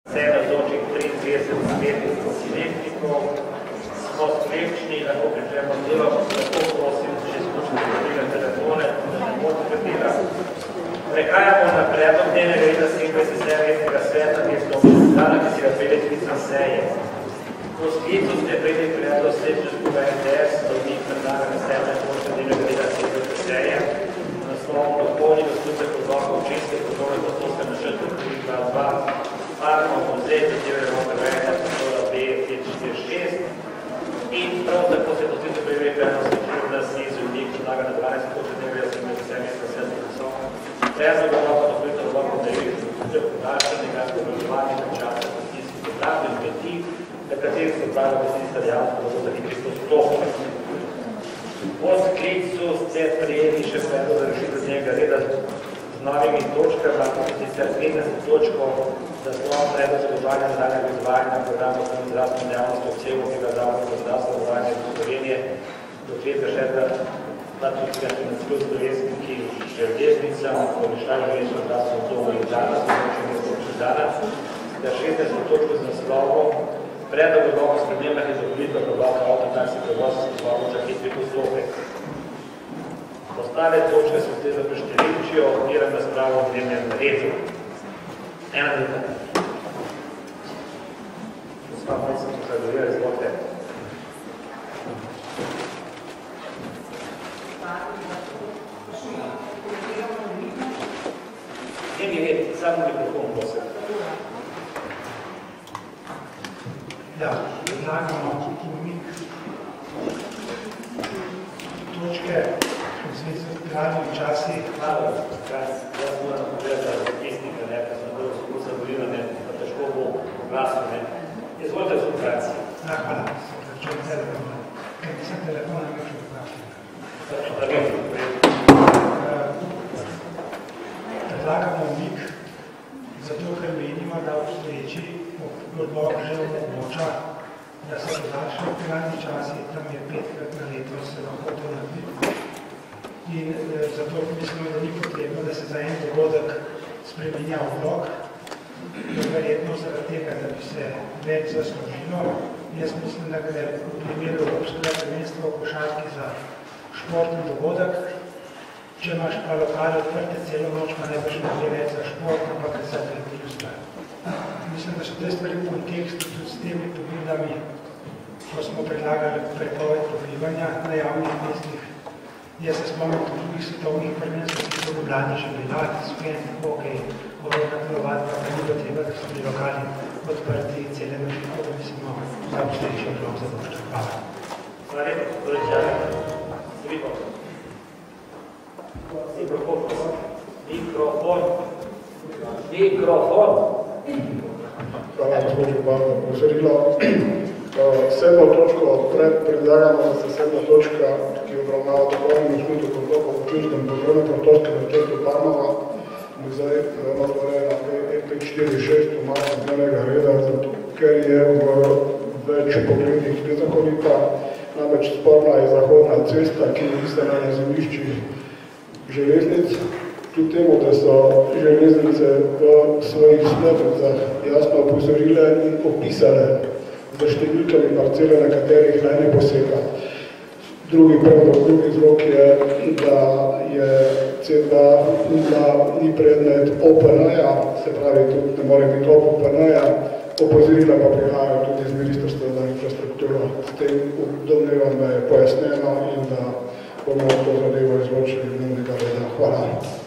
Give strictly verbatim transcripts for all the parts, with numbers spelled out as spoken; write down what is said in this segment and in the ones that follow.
Vse navzočih triintrideset siletnikov smo sklepčni, lahko pričnemo z delom, lahko prosim, če skušate dobili telefone, da ne bodo predela. Prehajamo na predlog dnevnega reda sedemdesete seje rednega sveta, ki je dana, ki si ga prejeli sklicna seje. Po sklicu ste prejeli predlog slednje skupaj en te es, da v njih predlagane sedme točke dnevnega reda sedemdesete seje. Naslovom dopolnil osnutek odloka občinske kulturne prostorske načrte tri dva dva, Parkov muzej, katerega bomo prevedena prostora B pet štiri šest. In prav tako se posledno prejeli predlog slednje, da se iz njih predlagane dvanajst točke dnevnega reda sedemdesete seje mesta sedmega časa. Predlog odloka dopolnitev odloka da je tudi podaljšanega obrazovanega časa kmetijskih obratov in kmetij, na katerih se upravlja gostinska dejavnost za hitrih postopkov. Po sklicu ste prijeli še predlog za rešitev dnevnega reda z novimi točkami, sicer petnajsto točko za slovom predlog zadolževanja nadaljnjega izvajanja programa osnovne zdravstvene dejavnosti obsegu, ki ga Zavod za zdravstveno zavarovanje Slovenije do tretjega šestega dva tisoč slovenskih železnicam, pomišljanje železnično zdravstveno domu in dana, sočenje sočenje dana, da šestnajsto točko z naslovom predlog odloka s spremembah in dopolnitev odloka avtotaksi prevoz za hitri postopek. Ostale točke so te za preštevilčijo, odmiram razpravo v dnevnem redu. Ena minuta. Gospa Mojca, posleduje, izvolite. Dnevni red, samo mikrofon, prosim. Ja, predlagamo umik točke v zvezi z gradnjami časi. Hvala, jaz moram pogledati za zapisnika, ne, ker sem bolj tako zadovoljena, pa težko bo oglasno, ne. Izvolite z ukraciji. Ja, hvala, čujem telefona. Ker nisem telefona, ne čujem vprašanja. Da vem, predlagamo umik, zato ker menimo, da obstoječi odlok že omogoča, da se podaljšajo gradnji časi, tam je petkrat na leto se lahko to naredi. In eh, zato mislimo, da ni potrebno, da se za en dogodek spremenja odlok, verjetno zaradi tega, da bi se več zaslužilo. Jaz mislim, da gre v primeru Evropskega prvenstva v košarki za športni dogodek. Če imaš pa lokale odprte celo noč, pa ne boš nekaj več za šport, ampak za prekrivstva. Mislim, da so te stvari v kontekstu tudi s temi pobudami, ko smo predlagali prepoved pobivanja na javnih mestih. Jaz se spomnim tudi drugih svetovnih prvenstv, ki so v Ljubljani že bila, spremljati hokej, korodna telovadba, pa ni bilo treba, da so bili lokali odprti cele noči, tako da mislimo, da obstoječi odlok zadošča. Hvala. Hvala lepa, gospodin Žarek. Sriko. Mikrofon. Mikrofon. Mikrofon. Hvala, gospod Župan, za pozorilo. Sedmo točko predlagamo, da se sedma točka, ki obravnava dopolnjeni osnutek odloka v občinskem področnem prostorskem načrtu Parmova, muzej Novdvorena E pet štiri šest v masu dnevnega reda, zato ker je v več pogledih nezakonita. Namreč sporna je zahodna cesta, ki je listena na zemljiščih železnic. Kljub temu, da so železnice v svojih smernicah jasno opozorile in opisale za številkami parcele, na katerih naj ne posega. Drugi predlog, drugi vzrok je, da je C dva ni predmet O P N-ja, se pravi, tudi ne more biti O P N-ja, opozorila pa prihajajo tudi z Ministrstva za infrastrukturo. S tem domnevam, da je pojasneno in da bomo to zadevo izločili v dnevnega reda. Hvala.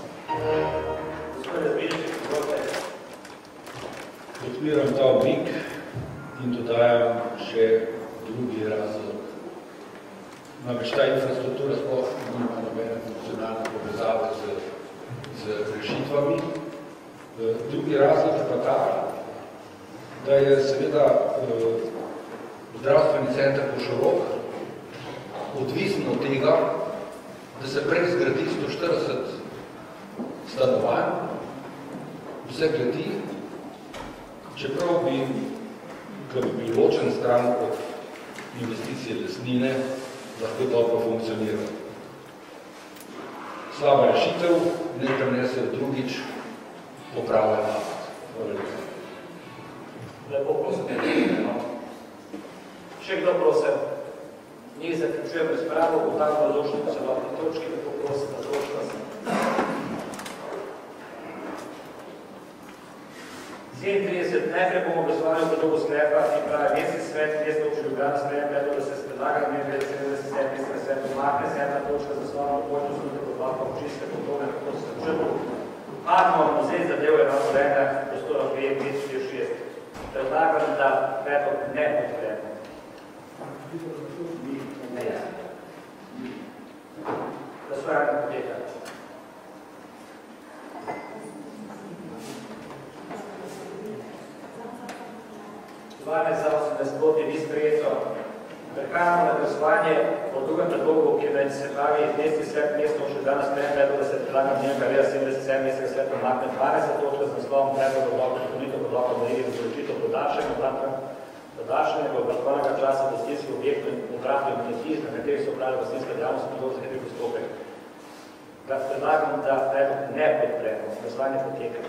Podpiram ta umik in dodajam še drugi razlog. Namreč ta infrastruktura sploh nima nobene funkcionalne povezave z, z rešitvami. Drugi razlog je pa ta, da je seveda eh, zdravstveni center Košorok odvisen od tega, da se prej zgradi sto štirideset stanovanj, vse gledi, čeprav bi, ko bi bil ločen stran od investicije lesnine, lahko dobro funkcioniral. Slaba rešitev, ne prenesejo drugič popravljen napad. Lepo prosim. Še kdo prosim? Ni zaključujem razpravo, bo tam razločni po celotni točki, lepo prosim, razločna sem. sedemintrideset. Najprej bomo glasovali v predlogu sklepa, ki pravi mestni svet, mestna občina Ljubljana sprejem predlog, da se s predlaganjem sedemdeset sedem mestnega sveta umakne sedma točka za osnovno pojmo službe pod vlakom občinske kontrole na Kosovskem črtu. Padmo muzej zadev je na odrejena prostora dve pet štiri šest. Predlagam, da predlog ne podpremo. Ne. Glasovanje poteka. dvanajst za osemnajst proti ni sprejeto. Prehajamo na glasovanje o drugem predlogu, ki naj se pravi mestni svet mestno še danes sprejem predlog, da se predlaga dnevnega reda sedemdeset sedem mestnega sveta umakne dvanajsta točka z naslovom predlog odloka dopolnitev odloka o merili za določitev podaljšanja podaljšanega obratovalnega časa gostinskih objektov in obratov in kmetij, na katerih se opravlja gostinska dejavnost, predlog za hitri postopek. Predlagam, da predlog ne podpremo. Glasovanje poteka.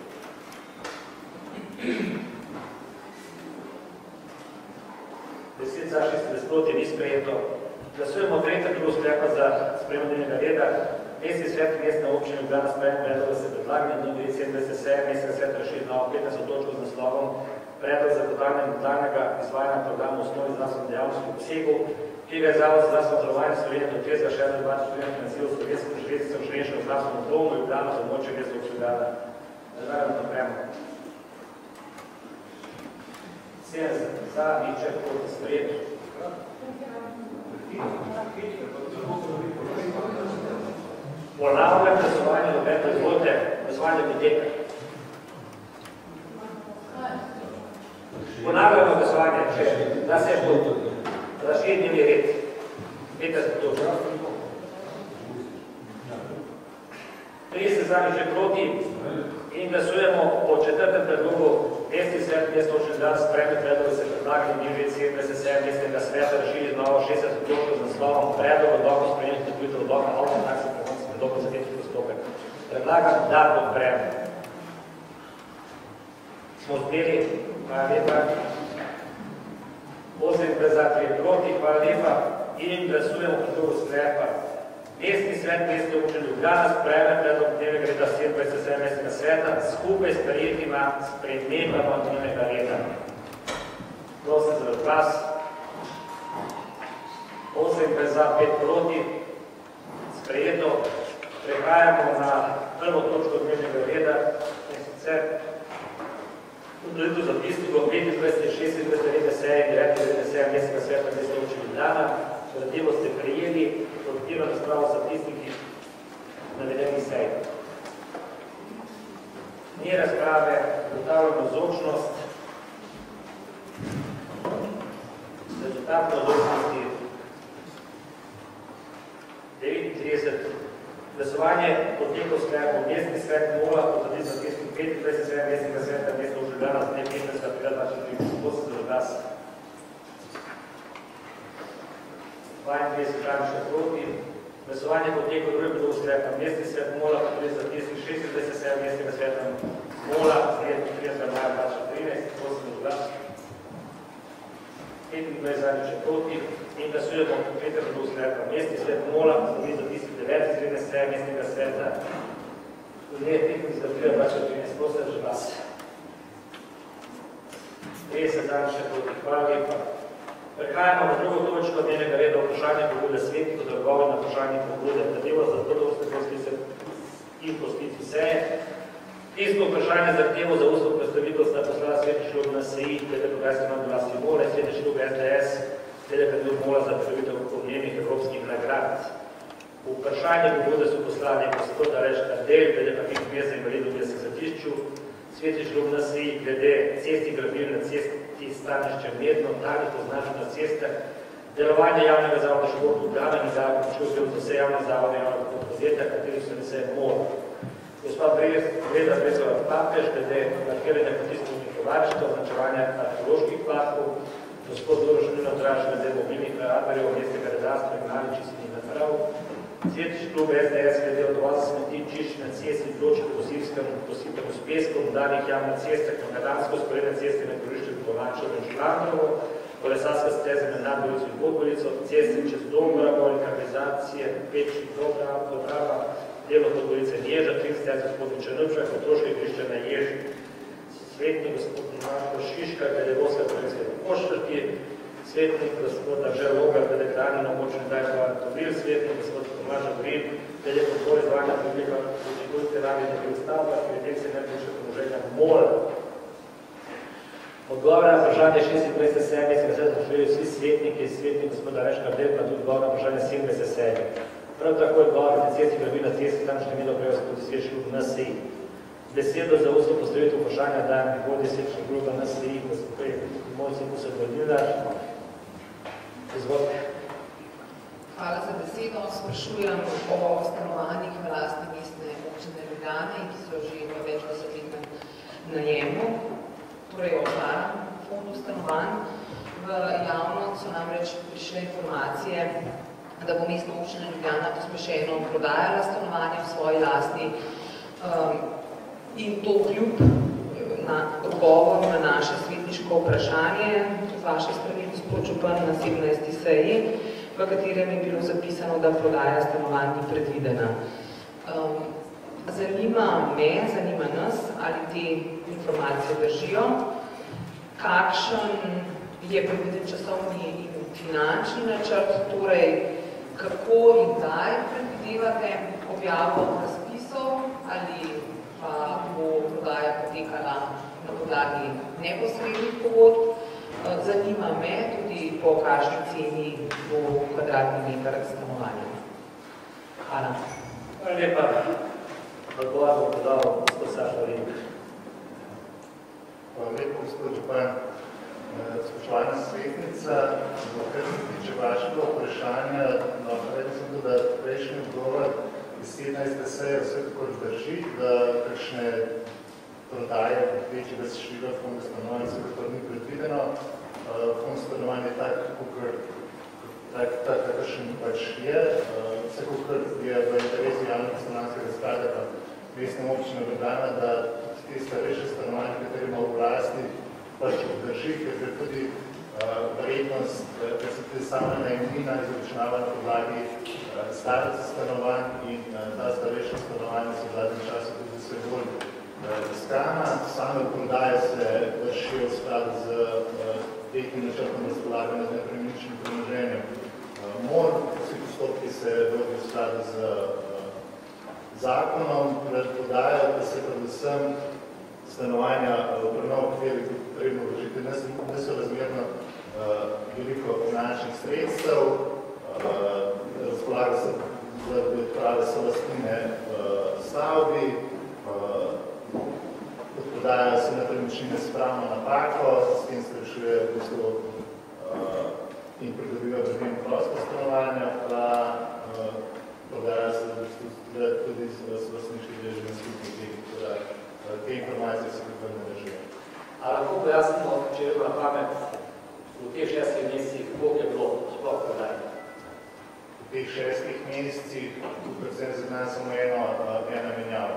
deset za šestnajst proti ni sprejeto. Glasujemo tretji krog sklepa za sprejem dnevnega reda. Mestni svet mestne občine Ljubljana sprejem predlog, da se predlaga dnevni red sedemdeset sedem mestnega sveta razširi na petnajsto točko z naslovom predlog za zagotavljanje nadaljnjega izvajanja programa osnovnih zdravstvenih dejavnosti v obsegu, ki ga je Zavod za zdravstveno zavarovanje Slovenije do tretjega šestega dva tisoč štirináct financiral v Slovensko železnico v Slovensko zdravstveno domu Ljubljana za območje mesta Ljubljana. Predlagam podpremo. sedemdeset za, niče proti sprejeto. Ponavljam glasovanje do peto izvolite, glasovanje poteka. Ponavljamo glasovanje, če da se je razširi dnevni red. petnajsta točka. trideset za, niče proti in glasujemo po četrtem predlogu. Mestni svet mestno občine Ljubljana sprejme predlog, da se predlaga dnevni red sedemdeset sedem mestnega sveta razširi novo šestdeseto točko z naslovom predlog odloka o sprejetju dopolnitev odloka o taksi prehodnih predlogov za hitri postopek. Predlagam, da podpremo. Smo uspeli, hvala lepa. osem za, tri proti, hvala lepa. In glasujemo predlogu sklepa. Mestni svet mestne občine Ljubljana sprejme predlog dnevnega reda sedemdeset sedem mestnega sveta skupaj s sprejetima spremembama dnevnega reda. Prosim za glas. osem za, pet proti. Sprejeto. Prehajamo na prvo točko dnevnega reda. In sicer utrditev zapisnikov petindvajset šestindvajset redne seje in devetindvajset redne seje mestnega sveta mestne občine Ljubljana. Gradivo ste prejeli, odpiro razpravo zapisniki navedenih sej. Ni razprave, ugotavljamo navzočnost. Rezultat navzočnosti devetintrideset. Glasovanje poteka v sklepu. Mestni svet mora potrditi zapisnik petindvajset sedem mestnega sveta mestne občine Ljubljana z dne petnajstega aprila dva tisoč trideset za glas. dvaintrideset še proti. Glasovanje poteka v drugem predlogu sklepa. Mestni svet mora potrditi zapisnik šestindvajset sedem mestnega sveta mora z dne tridesetega maja dva tisoč trinajst za glas. petindvajset še proti. In glasujemo v tretjem predlogu sklepa. Mestni svet mora potrditi zapisnik devetnajst redne seje mestnega sveta z dne tridesetega aprila dva tisoč trinajst za glas. trideset še proti. Hvala lepa. Prehajamo na drugo točko dnevnega reda vprašanje pobude svetnikov za odgovor na vprašanje pobude. Zahtevo za prvovrstne sklice in posklici seje. Pisno vprašanje zahtevo za ustno predstavitev sta poslala Svetni šlub N S I, glede progresne manjvlasti MOL, Svetni šlub S D S, glede predlog MOL za predstavitev pomembnih evropskih nagrad. Vprašanje pobude so poslali gospod Aleš Kardelj, glede paketnih mest za invalidov v Sezatišču, Svetni šlub N S I, glede cestnih grabil na cesti stanišče Medno, talih označena cesta, delovanje javnega zavoda šport Ljubljana in zavod šutil za vse javne zavode javnega podjetja, katerih se nese MOL. Gospod Breda Brezova Papež, glede markiranja kmetijskih tovarništva, označevanja arheoloških platkov, gospod Uroš Nino Traž, glede mobilnih radarjev, mestnega redarstva in malih čistnih naprav, Svetni klub S D S, glede odvoza smeti čišč na cesti, vloček v Posivskem, posipem s peskom, danih javna cesta, kanadamsko sporedne ceste na korišču Polančevo in Šlandovo, kolesarska steza med Nadgorico in Podgorico, ceste čez Dombravo, kanalizacije, Pečnik, Dobrava, delo Podgorice Ježa, tri steze spodnji Črnčak, otroške igrišče na Ježi, svetnik gospod Marko Šiška, Pedegoska Korenske Poštrki, svetnik gospod Anžel Logar, Pedegrani na močni daj Hvala Tobil, svetnik gospod Tomaž Ogrin, glede podpore izvajanja publika učinkovite rabi na predstavljah, evidencije najboljše premoženja mora. Odgovor na vprašanje šestindvajset sedemdeset se zašli vsi svetniki, svetnik gospod Aleš Kardel, pa tudi odgovor na vprašanje sedemdeset sedem. Prav tako je odgovor na cesti grabi na cesti, tam še imelo prejo se tudi sešli v N S I. Besedo za ustno postavitev vprašanja dajem prihodnje sečni grupa N S I, gospod Mojci Kusek Vodilnar. Izvolite. Hvala za besedo. Sprašujem o stanovanjih v lasti mestne občine Ljubljane, ki so že v več desetletnem najemu, torej o starem fondu stanovanj. V javnost so namreč prišle informacije, da bo mestna občina Ljubljana pospešeno prodajala stanovanja v svoji lasti um, in to kljub na odgovor na naše svetniško vprašanje z vaše strani, gospod župan, na sedemnajsti seji, v katerem je bilo zapisano, da prodaja stanovanj ni predvidena. Um, zanima me, zanima nas, ali te informacije držijo, kakšen je predviden časovni in finančni načrt, torej kako in kdaj predvidevate objavo razpisov, ali pa bo prodaja potekala na podlagi neposrednih pogodb. Zanima me tudi, po kakšni ceni bo kvadratni meter stanovanja. Hvala. Hvala lepa. Odgovor bo podal gospod Sašo Rimk. Hvala lepa, gospod župan. Spoštovana svetnica, kar se tiče vašega vprašanja, no, recimo, da prejšnji odgovor iz sedemnajste seje vse tako drži, da kakšne prodaje večjega števila fonda stanovanj vsekakor ni predvideno. Fond stanovanj je tak, kakšen pač je. Vsekakor je v interesu javnega stanovanjskega sklada pa mestna občina Ljubljana, da te starejše stanovanje, kateri ima v lasti, pač drži, ker je tudi vrednost, ker se tudi sama najemnina izračunava na podlagi starosti stanovanj in ta starejša stanovanja so v zadnjem času tudi vse bolj iskana. Same prodaje se vršijo v skladu z tehnim načrtom razpolaganja z nepremičnim premoženjem. Mor, vsi postopki se vodijo v skladu z zakonom, prodajajo pa se predvsem stanovanja v prenovah, kjer je potrebno vložiti nesorazmerno veliko finančnih sredstev, razpolaga se zaradi odprave solastnine stavbi, odprodajajo se nepremičnine s pravno napako, s tem se rešuje v bistvu in pridobiva vreden prosto stanovanja, pa prodajajo se tudi s vlastniških ženskih podjetij, te informacije se kako ne držijo. A lahko pojasnimo, če je na pamet, v teh šestih mesecih, koliko je bilo sploh prodaj? V teh šestih mesecih, predvsem za nas samo eno, ena menjava.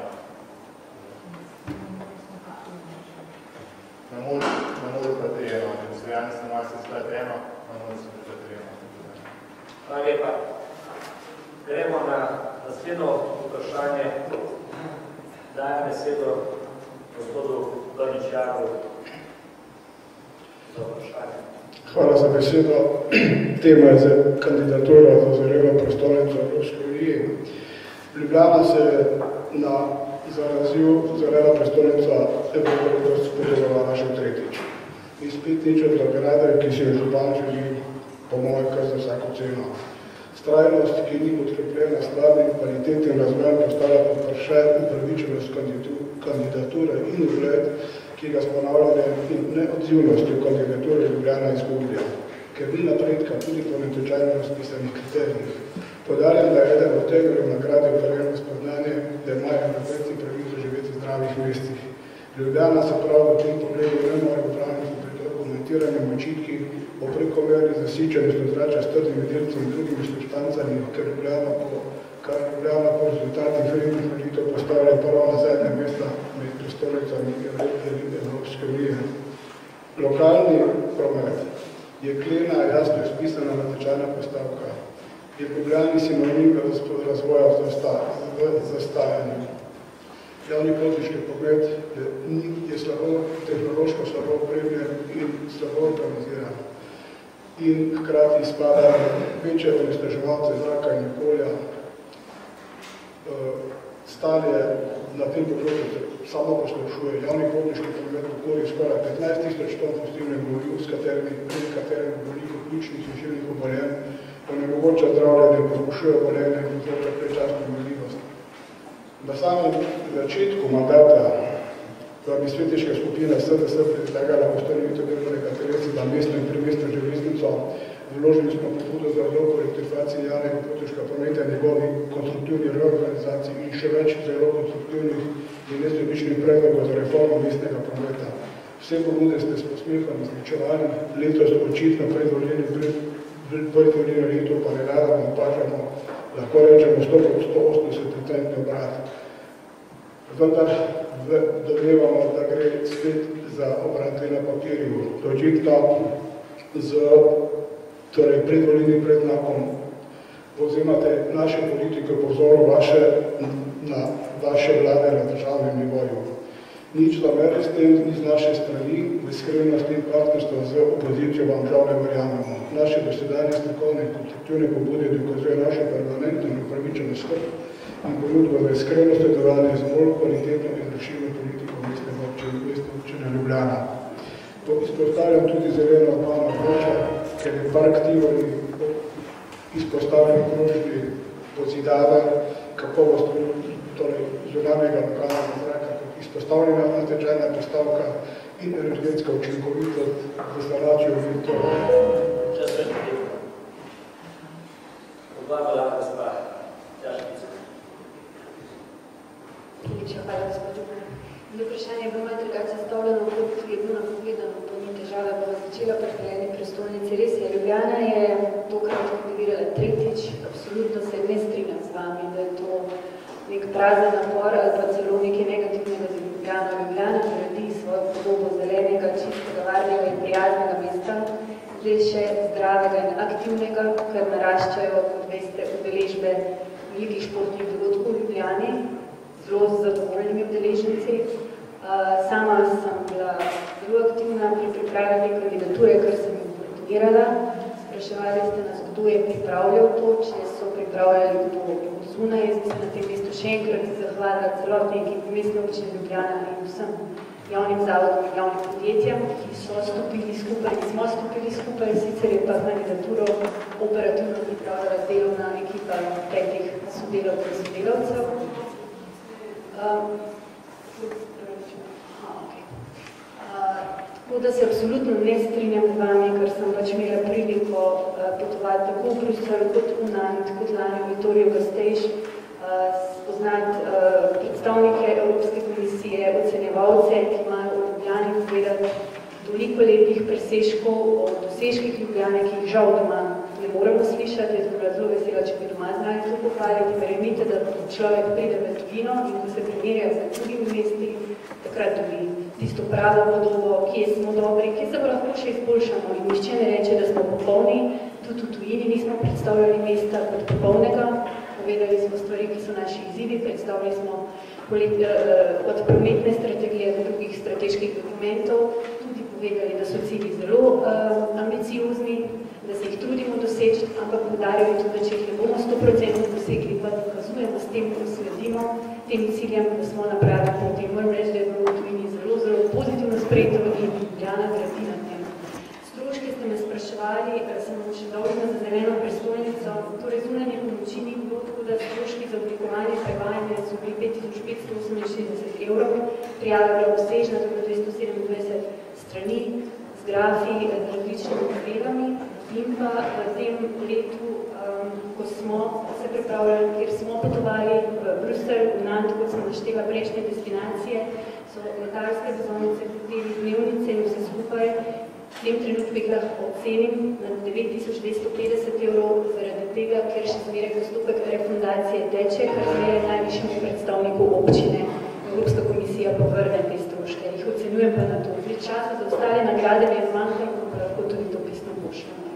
Na moru pa tri eno, če postojanje stanovanjski sklad eno, na moru se pa tri eno. Hvala lepa. Gremo na naslednjo vprašanje. Dajem besedo gospodu Brničjaku za vprašanje. Hvala za besedo. Tema je za kandidaturo za oziroma prestolnico Evropske unije. Ljubljana se je na zarazil zelena prestolnica Evropske unije spodjelovala še tretjič. In spet nič od nagrade, ki si jo župan želi, po mojem, kar za vsako ceno. Strajnost, ki ni podkrepljena stvarnim kvalitetnim razvojem, postala pa vprašaj upravičenost kandidature in ugled, ki ga s ponavljanjem in neodzivnostjo kandidature Ljubljana izgublja, ker ni napredka tudi po netečajno razpisanih kriterijih. Podarjam, da je eden od temeljev nagrade upravljeno spoznanje, da imajo evropejci pravico živeti v zdravih mestih. Ljubljana se prav v tem pogledu ne more upraviti pred argumentiranjem očitki o prekomerni zasičenosti ozračja s trdnimi delci in drugimi substancami, ker Ljubljana po, kar Ljubljana po rezultatih rednih volitev postavlja prvo na zadnje mesta med prestolnicami Evropske unije. Lokalni promet je klena jasno izpisana natečajna postavka. Je v Ljubljani sinonim razvoja v zastajanju. Javni potniški promet je, je slabo, tehnološko slabo opremljen in slabo organiziran. In hkrati spada večje onesnaževalce zraka in okolja. Stanje na tem področju se samo poslabšuje. Javni potniški promet okoli skoraj petnajst tisoč ton fosilnih goriv, s katerimi pri katerih veliko ključnih in življenjih obolenj onemogoča zdravljenje, pospešuje obolenje in povzroča predčasno umrljivost. Na samem začetku mandata pa bi svetniška skupina S D S predlagala ustanovitev delovnega telesa za mestno in primestno železnico. Vložili smo pobudo za odlok o elektrifikaciji javnega potniškega prometa in njegovi konstruktivni reorganizaciji in še več zelo konstruktivnih in nesebičnih predlogov za reformo mestnega prometa. Vse pobude ste s posmehom izničevali, letos očitno predvoljeni predvoljeni leto pa ne naravno opažamo, lahko rečemo sto osemdeset procentni obrat. Vendar domnevamo, da gre spet za obrate na papirju. Očitno z torej predvoljenim prednakom povzemate naše politike po vzoru vaše, na vaše vlade na državnem nivoju. Nič da mere s tem iz naše strani, v iskrenosti in partnerstvo z opozicijo vam žal ne verjamemo. Naše dosedanje strokovne in konstruktivne pobude dokazuje naše permanentno in upravičeno skrb in ponudbo za iskreno sodelovanje z bolj kvalitetno in rešilno politiko mestne občine, mestne občine Ljubljana. To izpostavljam tudi zeleno urbano območje, ker je park Tivoli izpostavljen krožni pozidave, kakovost torej zunanjega lokalnega zraka, kot izpostavljena natečajna postavka in energetska učinkovitost za sanacijo virtualno. Čas več nekaj. Oba vlada sva. Jašnica. Hvala, gospod Župan. Vprašanje je bilo malo drugače zastavljeno, kot je bilo napovedano, to ni težava, bo začela prepeljeni prestolnici. Res je, Ljubljana je tokrat aktivirala tretjič, absolutno se ne strinjam z vami, da je to nek prazen napor ali pa celo nekaj negativnega za Ljubljano. Ljubljana gradi svojo podobo zelenega, čistega, varnega in prijaznega mesta, zdaj še zdravega in aktivnega, ker naraščajo, kot veste, udeležbe velikih športnih dogodkov v Ljubljani, zelo z zadovoljnimi udeleženci. Sama sem bila zelo aktivna pri pripravi kandidature, ker sem jo koordinirala. Spraševali ste nas, kdo je pripravljal to, če so pripravljali kdo zunaj. Jaz bi se na tem mestu še enkrat zahvalila celotni ekipi Mestne občine Ljubljana in vsem javnim zavodom in javnim podjetjem, ki so stopili skupaj, ki smo stopili skupaj, sicer je pa kandidaturo operativno pripravljala delovna ekipa petih sodelavcev in sodelavcev. Um, Tako da se absolutno ne strinjam z vami, ker sem pač imela priliko potovati tako v Bruselj kot v Nantes, kot lani v Vitorijo Gasteiz, spoznati predstavnike Evropske komisije, ocenjevalce, ki imajo v Ljubljani povedati toliko lepih presežkov o dosežkih Ljubljane, ki jih žal doma ne moremo slišati. Jaz bi bila zelo vesela, če bi doma znali to pohvaliti. Verjemite, da človek pride v tujino in ko se primerja z drugimi mesti, takrat dobi tisto pravo podobo, kje smo dobri, kje se pa lahko še izboljšamo. In nihče ne reče, da smo popolni, tudi v tujini nismo predstavljali mesta kot popolnega. Povedali smo stvari, ki so naši izzivi, predstavili smo od prometne strategije do drugih strateških dokumentov, tudi povedali, da so cilji zelo uh, ambiciozni, da se jih trudimo doseči, ampak podarjali tudi, da če jih ne bomo sto procentno dosegli, pa dokazujemo s tem, ko sledimo tem ciljem, da smo na pravi poti. Moram reči, da je bilo v tujini zelo, zelo pozitivno sprejeto in Ljubljana gradi na tem. Stroške ste me spraševali, sem še dolžna za zeleno prestolnico, torej zunanje pomoči ni bilo, tako da stroški za oblikovanje prevajanja so bili pet tisoč petsto oseminšestdeset evrov, prijava je bila obsežna, to je bilo dvesto sedemindvajset strani, z grafi, z različnimi modelami. In pa v tem letu, um, ko smo se pripravljali, kjer smo potovali v Bruselj, v Nantes, kot sem naštela prejšnje destinacije, so letalske vozovnice, hoteli, dnevnice in vse skupaj. V tem trenutku jih lahko ocenim na devet tisoč dvesto petdeset evrov, zaradi tega, ker še zmeraj postopek refundacije teče, kar zmeraj najvišjemu predstavniku občine Evropska komisija povrne te stroške. Jih ocenjujem pa na to. imeli časa za ostale nagrade, mi je zmanjkalo, pa lahko tudi to pisno pošljamo.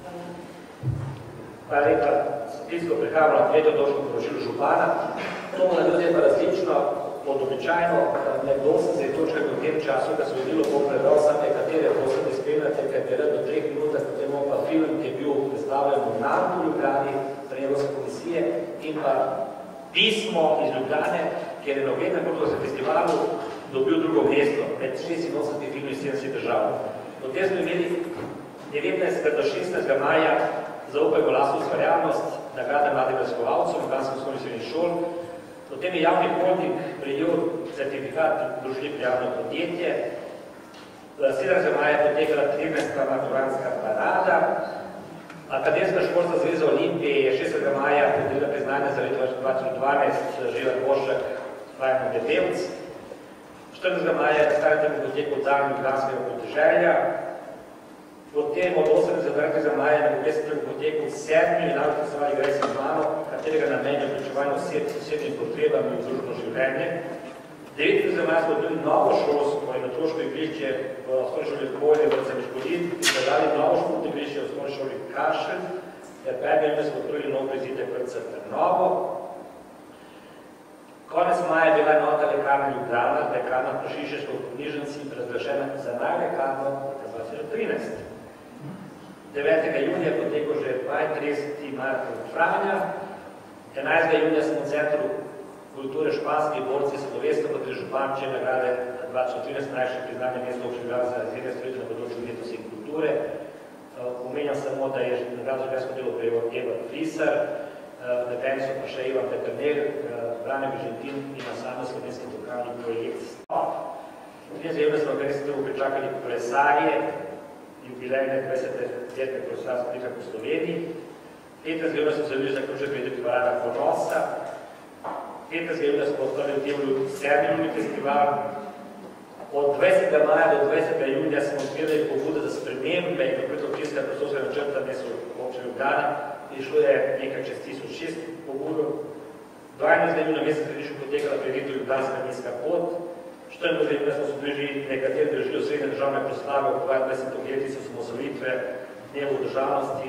Hvala lepa. Satelitsko prihajamo na tretjo točko poročilo župana. To bo na ljudje pa različno, od običajno, nekdo sem se je točkaj v tem času, ko se vodilo bom prebral same, katere posebne spremljate, katere do treh minutah, potem imamo pa film, ki je bil predstavljen v Nanku v Ljubljani, Evropske komisije, in pa pismo iz Ljubljane, kjer je na Oglednem kulturnem festivalu dobil drugo mesto med šestinosemdeset filmov iz sedemdeset držav. Potem smo imeli devetnajstega do šestnajstega maja Zaupaj glasno ustvarjalnost, nagrada mladih raziskovalcev, Ljubljanske osnovne in srednjih šol. Potem je javni holding prejel certifikat družbe prijavno podjetje. sedemnajstega maja je potekala trinajsta maturantska parada. Akademska športna zveza Olimpije je šestega maja podelila priznanje za leto dva tisoč dvanajst Živan Bošek, Vajno Bedevc. štirinajstega maja je nastavljeno potekal dan Ljubljanskega podeželja. Potem od osemnajstega do devetnajstega maja je na Ljubljanskega potekal sedmi mednarodni festival Igraj se z mano, katerega namen je vključevanje oseb s posebnimi potrebami v družbeno življenje. devetnajstega maja smo dobili novo šolsko in otroško igrišče v osnovni šoli Polje, vrtce Miškolin, in smo dali novo športno igrišče v osnovni šoli Kašelj, ter petega junija smo odprli nov prizidek vrtca Trnovo. Konec maja je bila enota lekarna Ljubljana, lekarna po Šišeško v knjižnici, razglašena za najlekarno leta dva tisoč trinajst. devetega junija je potekal že dvaintrideseti maraton Franja. enajstega junija smo v Centru kulture Španski borci slovesno kot županče nagrade dva tisoč trinajst najvišje priznanje mesta občine Ljubljana za razredne storitve na področju umetnosti in kulture. Omenjam samo, da je nagrado življenjsko delo prejel Eva Frisar, na temi so pa še Ivan Petrnel, Brane Bežentin in na sami slovenski lokalni projekt. trinajstega junija smo organizatorjev pričakali kolesarje, jubilejne dvajsete letne kolesarske slike po Sloveniji. petnajstega junija smo zavili zaključek glede Parada ponosa. petnajstega junija smo odprli v Tevlju sedmi junij festival. Od dvajsetega maja do dvajsetega junija smo odpirali pobude za spremembe in naprito občinskega prostorskega načrta mesto občine Ljubljana. Prišlo je nekaj čez tisoč šest pobudov. dvaindvajsetega junija mesec predišnjo potekala prireditev Ljubljanska mestna pot. štiriindvajsetega junija smo se odeležili nekateri držijo srednje državne proslave ob dvaindvajseti obletnici osamosvojitve, dnevu državnosti.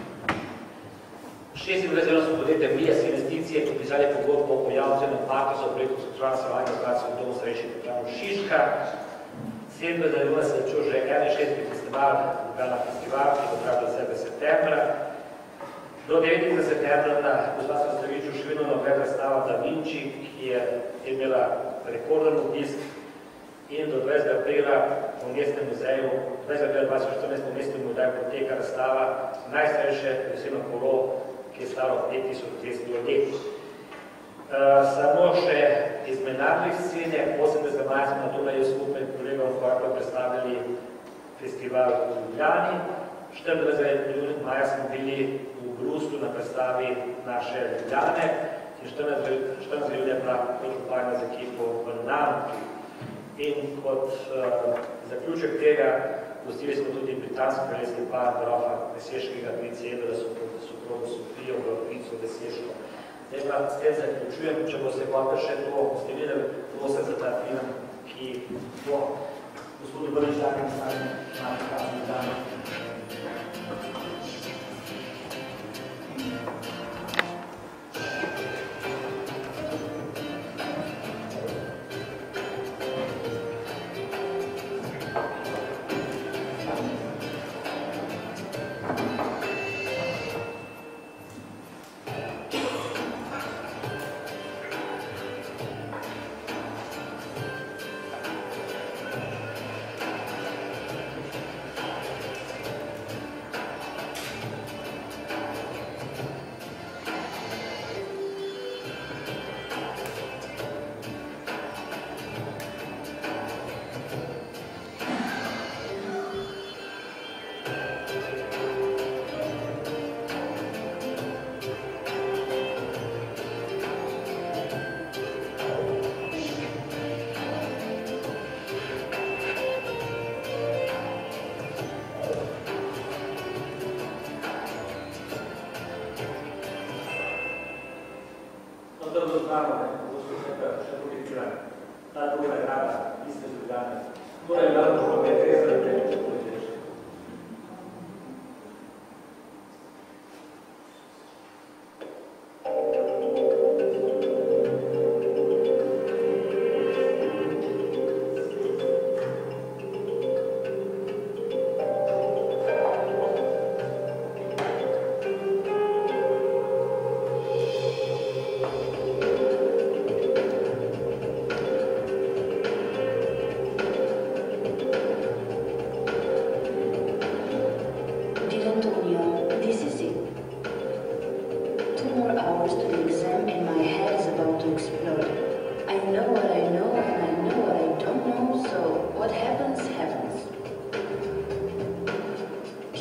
šestindvajsetega junija smo podjetje Mijas investicije podpisali pogodbo o javljenju partnerstva v projektu strukturalne sodelovanja zdravstvenega doma starejših občanov Šiška. sedemindvajsetega junija se je začel že enainšestdeseti festival, Ljubljana festival, ki bo trajal do sedmega septembra. Do devetnajstega septembra na Gospodarskem središču še vedno naprej razstava Da Vinci, ki je imela rekorden obisk, in do dvajsetega aprila v mestnem muzeju, dvajsetega aprila dva tisoč štirinajst v mestnem muzeju poteka razstava najstarejše leseno kolo, ki je staro pet tisoč dvesto let. Uh, samo še iz mednarodnih scene, osemdesetega maja smo na Dunaju skupaj kolegom Horkov predstavili festival v Ljubljani. štiriindvajsetega maja smo bili v Bruslu na predstavi naše Ljubljane in štirinajstega junija je bila županja z ekipo v Nanku. In kot uh, zaključek tega gostili smo tudi britanski kraljevski par grofa Veseškega princa Edvarda soprogo Sofijo v princu Veseško. Zdaj pa s tem zaključujem, če boste pa še to boste videli, prosim za ta film, ki bo gospodu Brničakem stavim naši kazni dan.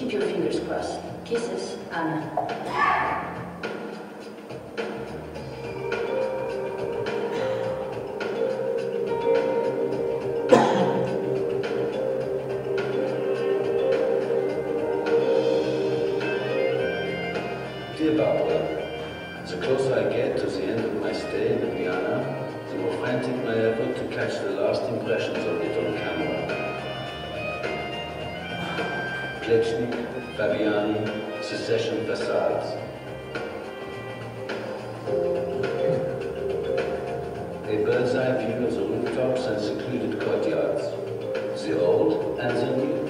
Keep your fingers crossed. Kisses, Anna. Dear Barbara, the closer I get to the end of my stay in Ljubljana, the more frantic my effort to catch the last impressions of it on camera. Plečnik, Fabiani, secession facades. A bird's eye view of the rooftops and secluded courtyards, the old and the new.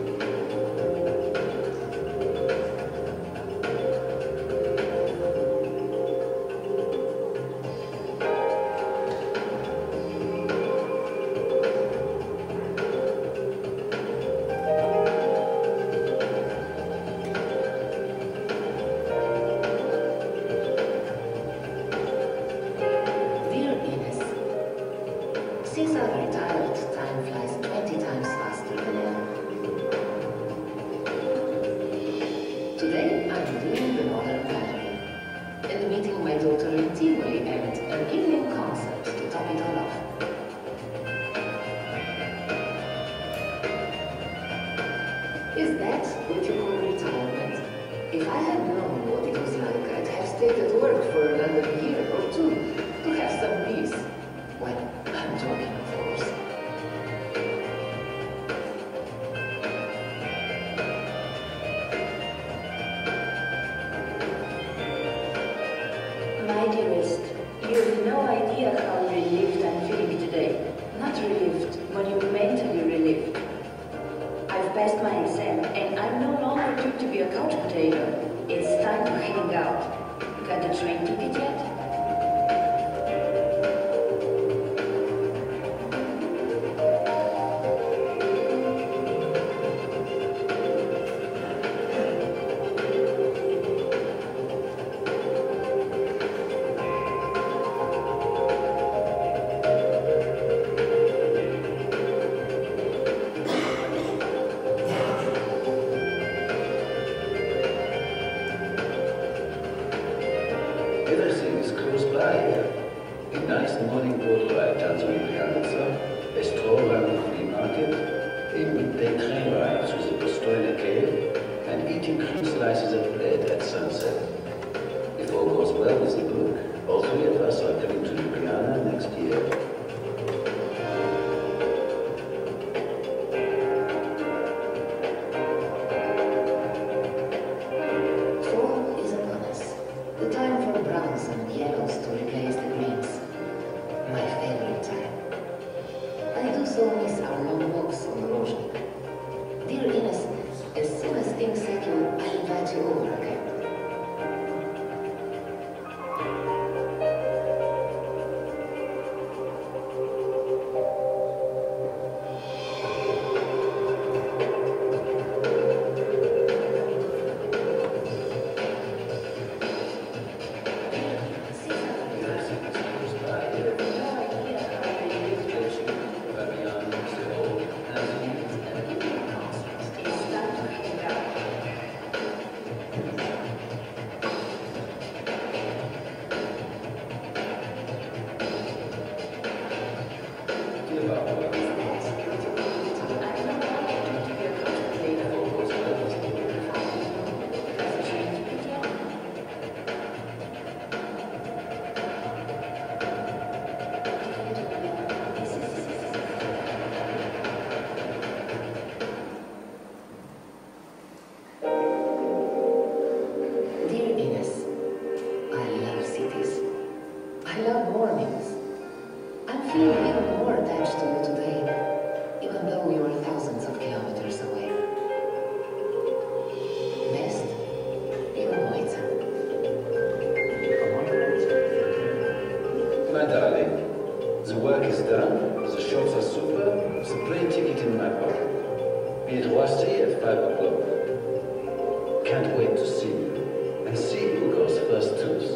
Since I retired, time flies twenty times faster than ever. Today, I'm doing the Northern Gallery and meeting my daughter in Tivoli and an evening concert to top it all off. Is that what you call retirement? If I had known what it was like, I'd have stayed at work for another year or two to have some peace. Well, I'm joking, of course. My dearest, you have no idea how relieved I'm feeling today. Not relieved, monumentally relieved. I've passed my exam and I'm no longer due to be a couch potato. It's time to hang out. Got the train ticket yet? Everything is close by here. A nice morning boat ride down the Ljubljanica, a stroll around the flea market, a midday train ride through the Postojna cave, and eating cream slices of bread at sunset. If all goes well with the book, all three of us are coming to Ljubljana next year. Fall is upon us. The time for browns and yellows to replace the greens. My favorite time. I do so miss our long walks on the Rozhnik. Dear Ines, as soon as things settle, I'll invite you over again. Dear Ines, I love cities. I love mornings. I'm feeling even more attached to you today, even though you are thousands of kilometers away. Best, Ivan Wojta. My darling, the work is done, the shots are super, the plane ticket in my pocket. Be at Roissy at five o'clock. Can't wait to see you, and see who goes first tooth.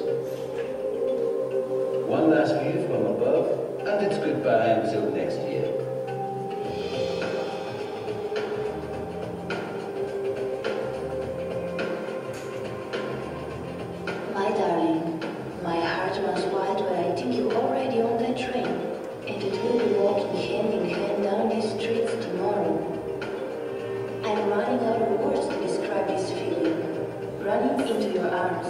One last view from above, and it's goodbye until next year. into your arms.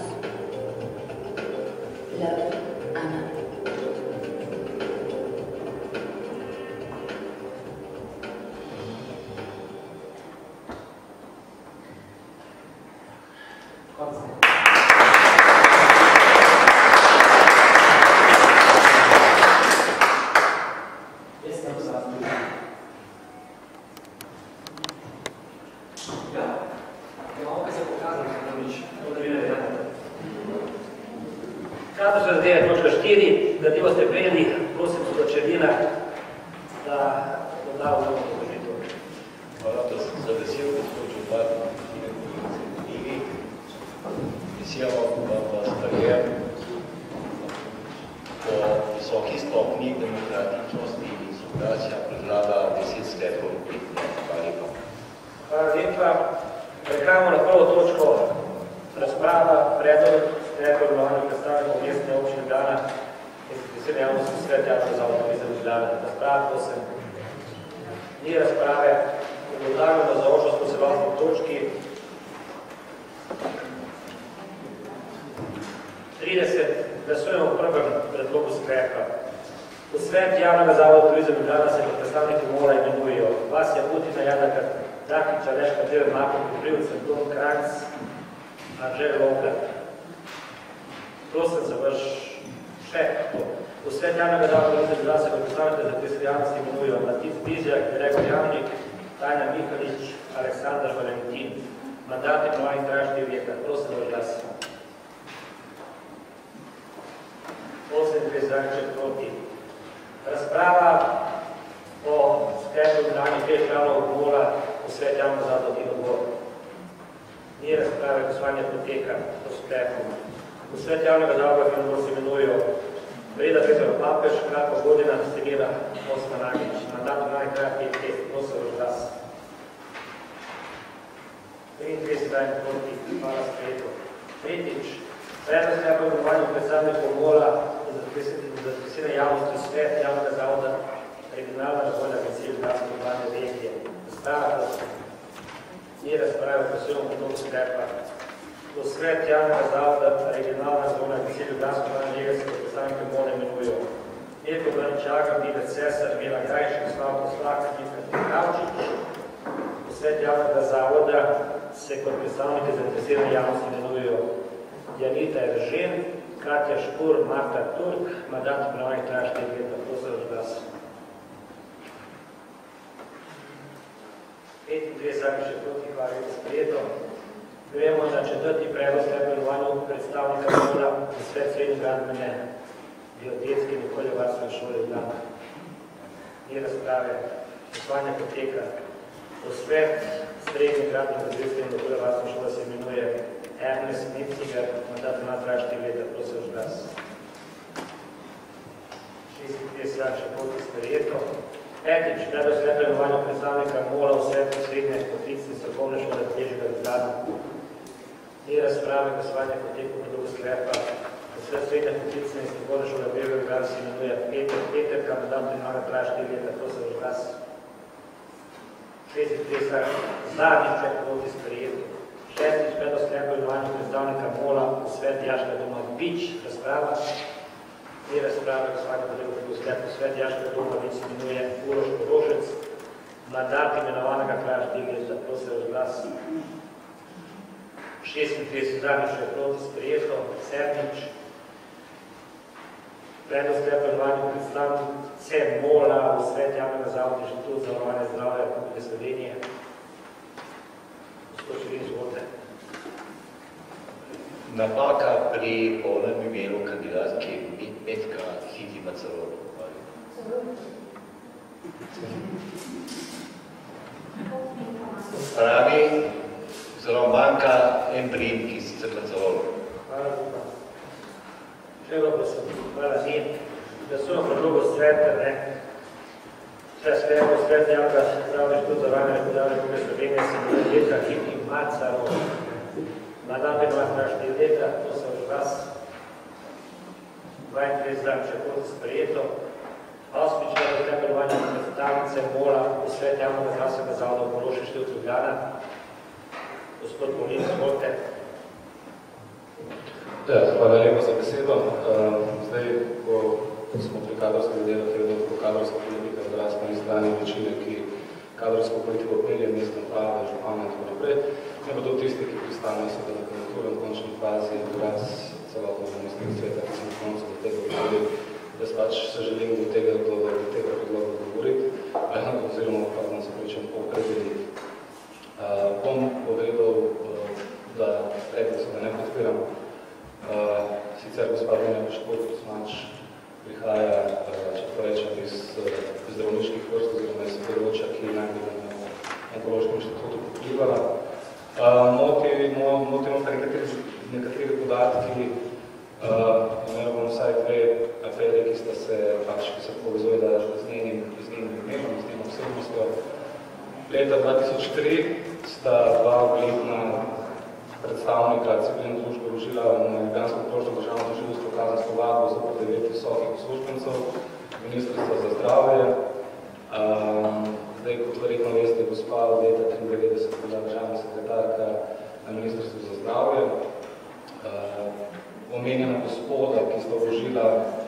Love, Anna. Napaka pri polnem imenu kandidatke Metka Hiti Macarov. Pravi, zelo manjka en prijem, ki sicer Macarov. Hvala lepa. Še dobro sem, hvala njim. Da so na predlogu sveta, ne, vse sprejemo svet javnega zdravljenja tudi za vanje Republike Republike Slovenije se mi Metka Hiti Macarov. Madame Benoit štiri leta, to se už vas dvaintrideset dan še kot sprejeto. Osmič je predelovanje predstavnice Mola v svet javnega zdravstvenega zavoda v Moroši štiri Ljubljana. Gospod Molin, izvolite. Hvala lepa za besedo. Zdaj, ko smo pri kadrovskih zadevah, je po kadrovska politika odraz po strani večine, ki kadrovsko politiko pelje, mestno pravo, župana in tako naprej. Ne pa to tisti, ki pristanejo se na kandidaturo v končni fazi odraz celotnega mestnega sveta, ki se na koncu do tega odgovori, da pač se želim do tega, do tega predloga govoriti, oziroma pa da se pričem opredeliti. Bom povedal, da predlog se da ne podpiram. Sicer gospod Dunja Peškot Osmanč prihaja, če tako rečem, iz zdravniških vrst oziroma iz področja, ki naj bi na Onkološkem inštitutu vplivala. Motimo pa nekateri podatki, imel bom vsaj dve afere, ki sta se pač, ki se povezuje z njenim imenom, z njenim osebnostjo. Leta dva tisoč tri sta dva ugledna predstavnika civilne družbe vložila na Ljubljansko okrožno državno tožilstvo kazensko ovadbo zoper devet visokih uslužbencev Ministrstva za zdravje. Zdaj, kot verjetno veste, gospa od leta triindevetdeset bila državna sekretarka na Ministrstvu za zdravje. Omenjena gospoda, ki sta vložila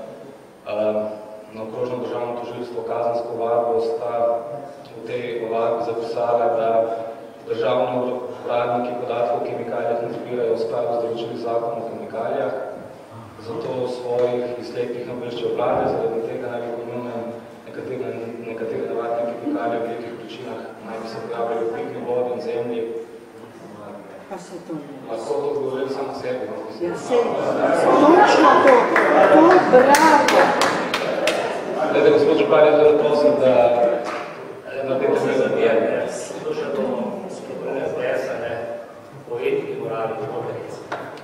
na okrožno državno tožilstvo kazensko ovadbo, sta v tej ovadbi zapisala, da državni uradniki podatkov o kemikalijah ne zbirajo v skladu z določili zakon o kemikalijah, zato v svojih izsledkih ne obveščajo vlade, zaradi tega naj bi pomenil nekatere nevarne kemikalije v velikih količinah naj bi se pojavljali v pitni vodi in zemlji. Pa se to ne. Lahko to odgovorili samo na sebi. Ja, se. Točno to. To, bravo. Glede, gospod Župan, je da prosim, da na te teme zamirne. To še to ne zdesa, ne, po etiki morali govoriti.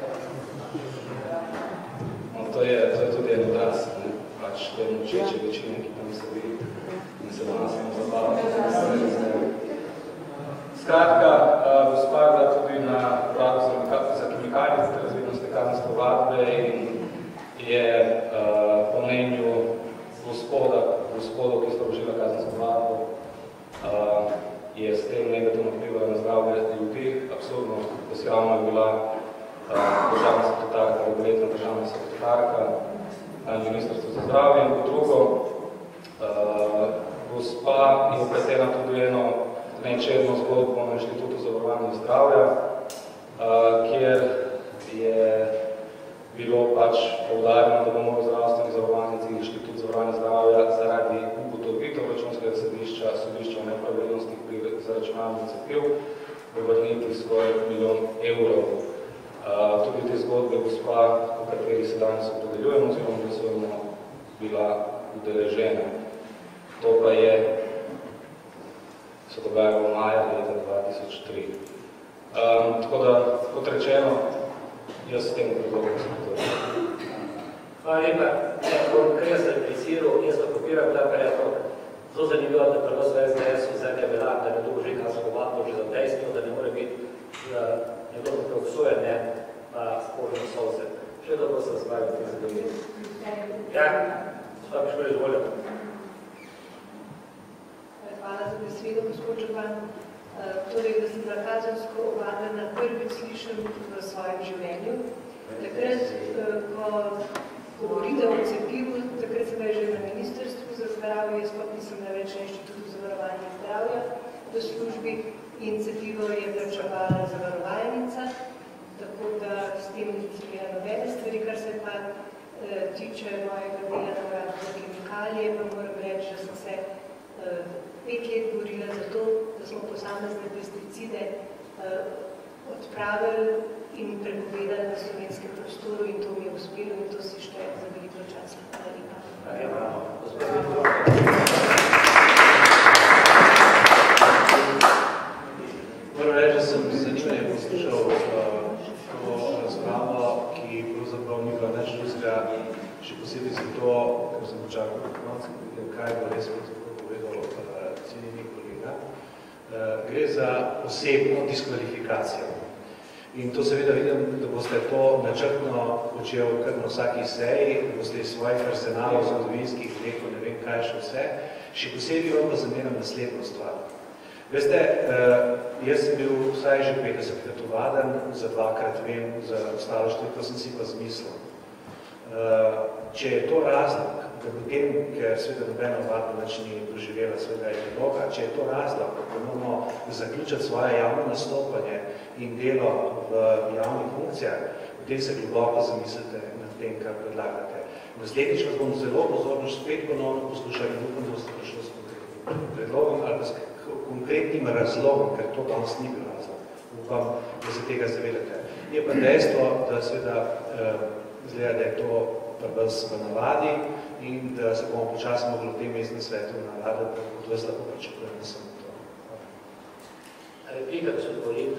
To je tudi en odraz, pač te močeče večine, ki tam se vidi in se danes samo zabavljajo. Skratka, gospa je bila tudi na uradu za kemikalije, za razvidnosti kazenske ovadbe in je po mnenju gospodov, ki sta vložila kazensko ovadbo, je s tem negativno vplivalo na zdravje ljudi. Absolutno posjavno je bila državna sekretarka, dolgoletna državna sekretarka na Ministrstvu za zdravje in po drugo. Gospa je upletena tudi eno nečedno zgodbo na Inštitutu za varovanje zdravja, kjer je bilo pač poudarjeno, da bo moral zdravstveni zavarovalnici Inštitut za varovanje zdravja zaradi ugotovitev računskega sodišča, sodišča o nepravilnostih pri zaračunavanju cepiv povrniti svoj milijon evrov. Tudi te zgodbe gospa, o kateri se danes opredeljujemo oziroma glasujemo, bila udeležena. To pa je se dogajalo v maja leta dva tisoč tri. Tako da, kot rečeno, jaz s tem predlogom sem podprl. Hvala lepa. Prej sem repliciral, jaz pa kopiram ta predlog. Zelo zanimivo, da prenos v es de es-u zadnje velja, da ne dolgo že kazensko ovadbo že za dejstvo, da ne more biti njegovo preobsojanje na spožne solze. Še dobro se razpravljati te zadovoljiti. Ja, gospod Peškot, izvolite. Hvala za besedo, gospod Župan. Torej, da sem za kazensko ovadbena prvič slišim v svojem življenju. Takrat, ko govorite o cepivu, takrat sem že na Ministrstvu za zdravje, jaz pa nisem na več na Inštitutu za varovanje zdravja v službi in cepivo je plačevala zavarovalnica, tako da s tem nisem imela nobene stvari, kar se pa tiče mojega dela na uradu za kemikalije, pa moram reči, da sem se pet let borila za to, da smo posamezne pesticide odpravili in prepovedali na slovenskem prostoru in to mi je uspelo in to si šteje za veliko časa. Hvala lepa. Moram reči, da sem zanimanje poslušal to razpravo, ki pravzaprav ni bila nič drugega, še posebej zato, ker sem počakal na koncu, kaj bo res povedal cenjeni kolega. Gre za osebno diskvalifikacijo. In to seveda vidim, da boste to načrtno počel kar na vsaki seji, da boste iz svojih arsenalov zgodovinskih rekel, ne vem kaj še vse. Še posebej vam pa zameram naslednjo stvar. Veste, jaz sem bil vsaj že petdesetkrat uvaden, za dvakrat vem, za ostalo število sem si pa zmislil. Če je to razlog, da potem, ker sveda nobena vadba več ni doživela svojega epiloga, če je to razlog, da moramo zaključiti svoje javno nastopanje in delo v javnih funkcijah, potem se globoko zamislite nad tem, kar predlagate. Naslednjič vas bom zelo pozorno spet ponovno poslušali in upam, da boste prišli s konkretnim predlogom ali s konkretnim razlogom, ker to danes ni bil razlog. Upam, da se tega zavedate. Je pa dejstvo, da seveda izgleda, da je to pri vas v navadi in da se bomo počasi mogli v tem mestnem svetu navaditi, kot vas lahko pričakujem samo to. Replika, da se odgovorim.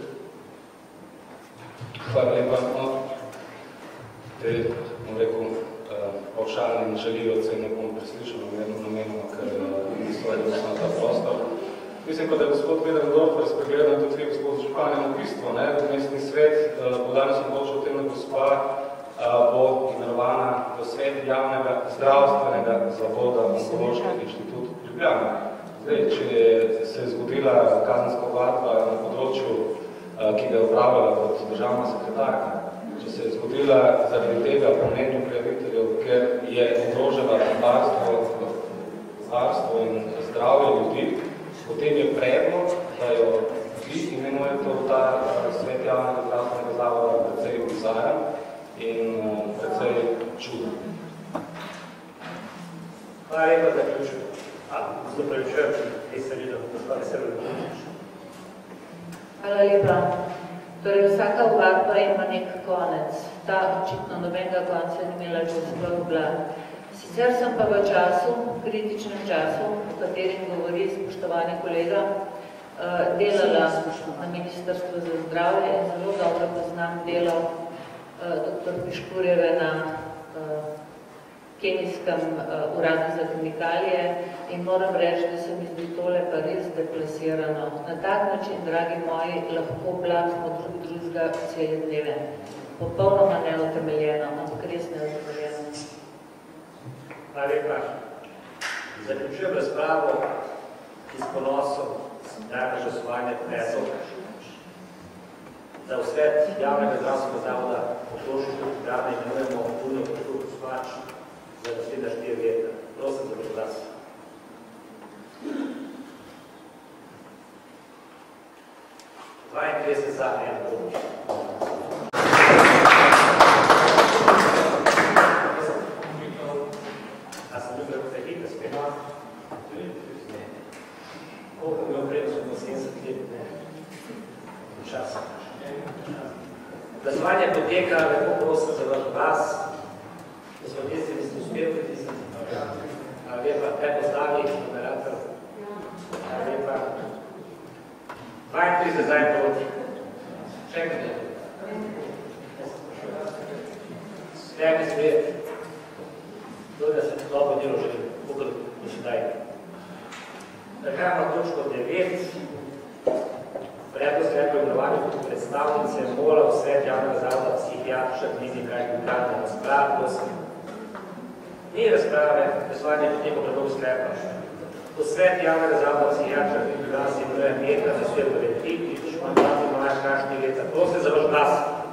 Hvala lepa. Te, bom rekel, pavšalni želijo ocene, bom preslišal namenoma, ker niso je na ta prostor. Mislim pa, da je gospod Vedrendorfer spregledan tudi gospod Županjem v bistvu, ne, da mestni svet, bo danes odločil o tem, da gospa bo imenovana v svet javnega zdravstvenega zavoda Onkološki inštitut v Ljubljani. Zdaj, če se je zgodila kazenska ovadba na področju, ki ga je upravljala kot državna sekretarka, če se je zgodila zaradi tega po mnenju prijaviteljev, ker je ogrožala varstvo, varstvo in zdravje ljudi, potem je predlog, da jo vi imenujete v ta svet javnega zdravstvenega zavoda precej bizaren in precej čuden. Hvala lepa, da ključujem. Zelo pravičujem, ki se vidim, da stvari se vrniš. Hvala lepa. Torej, vsaka ovadba ima nek konec. Ta očitno nobenega konca ni imela že sploh bila. Sicer sem pa v času, kritičnem času, o katerem govori spoštovani kolega, delala na Ministrstvu za zdravje in zelo dobro poznam delo doktor Piškurjeve na kemijskem uradu za kemikalije in moram reči, da se mi zdi tole pa res deplasirano. Na tak način, dragi moji, lahko blatimo drug drugega cele dneve. Popolnoma neutemeljeno, ampak res neutemeljeno. Hvala lepa. Zaključujem razpravo, ki s ponosom daje na glasovanje predlog, da v svet javnega zdravstvenega zavoda Onkološki inštitut Ljubljana imenujemo Dunjo Petruh Kosmač za naslednja štiri leta. Prosim za glas. dvaintrideset za, en proti. A sem bil prehitro spet? Koliko bi opredo so sedemdeset let? Čas. Glasovanje poteka, lepo prosim za vaš glas. Gospod Jesti, vi ste uspeli pritisniti. Hvala lepa. Kaj postavi, numerator? Hvala lepa. dvaintrideset za, en proti. Še enkrat je. Sklep je sprejet. To, da se dobro delo želi, kako do sedaj. Prehajamo na točko devet. Predlog sklepa o imenovanju kot predstavnice mola v svet javnega zavoda psihiatrična klinika in klinika razprava, prosim. Ni razprave, glasovanje poteka predlog sklepa. V svet javnega zavoda psihiatrična klinika se imenuje Mirka Zasvet Valentič, mandat imajo kar štiri leta. Prosim za vaš glas.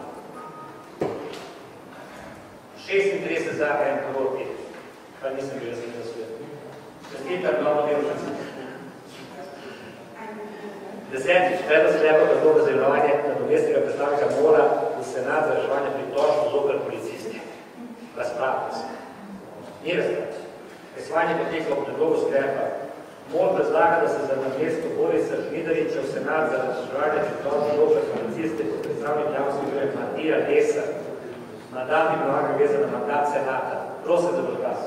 šestintrideset za, en proti. Pa nisem bil različen svet. Čestitam, dobro delo. Desetič, predlog sklepa predloga za imenovanje nadomestnega predstavnika mola v senat za reševanje pritožb zoper policisti. Razprava se. Ni razprava. Glasovanje poteka v predlogu sklepa. Mol predlaga, da se za namesto Borisa Žnidariča v senat za reševanje pritožb zoper policisti kot predstavnik javnosti imenuje Matija Lesa. Mandat imenovanja vezan na mandat senata. Prosim za glas.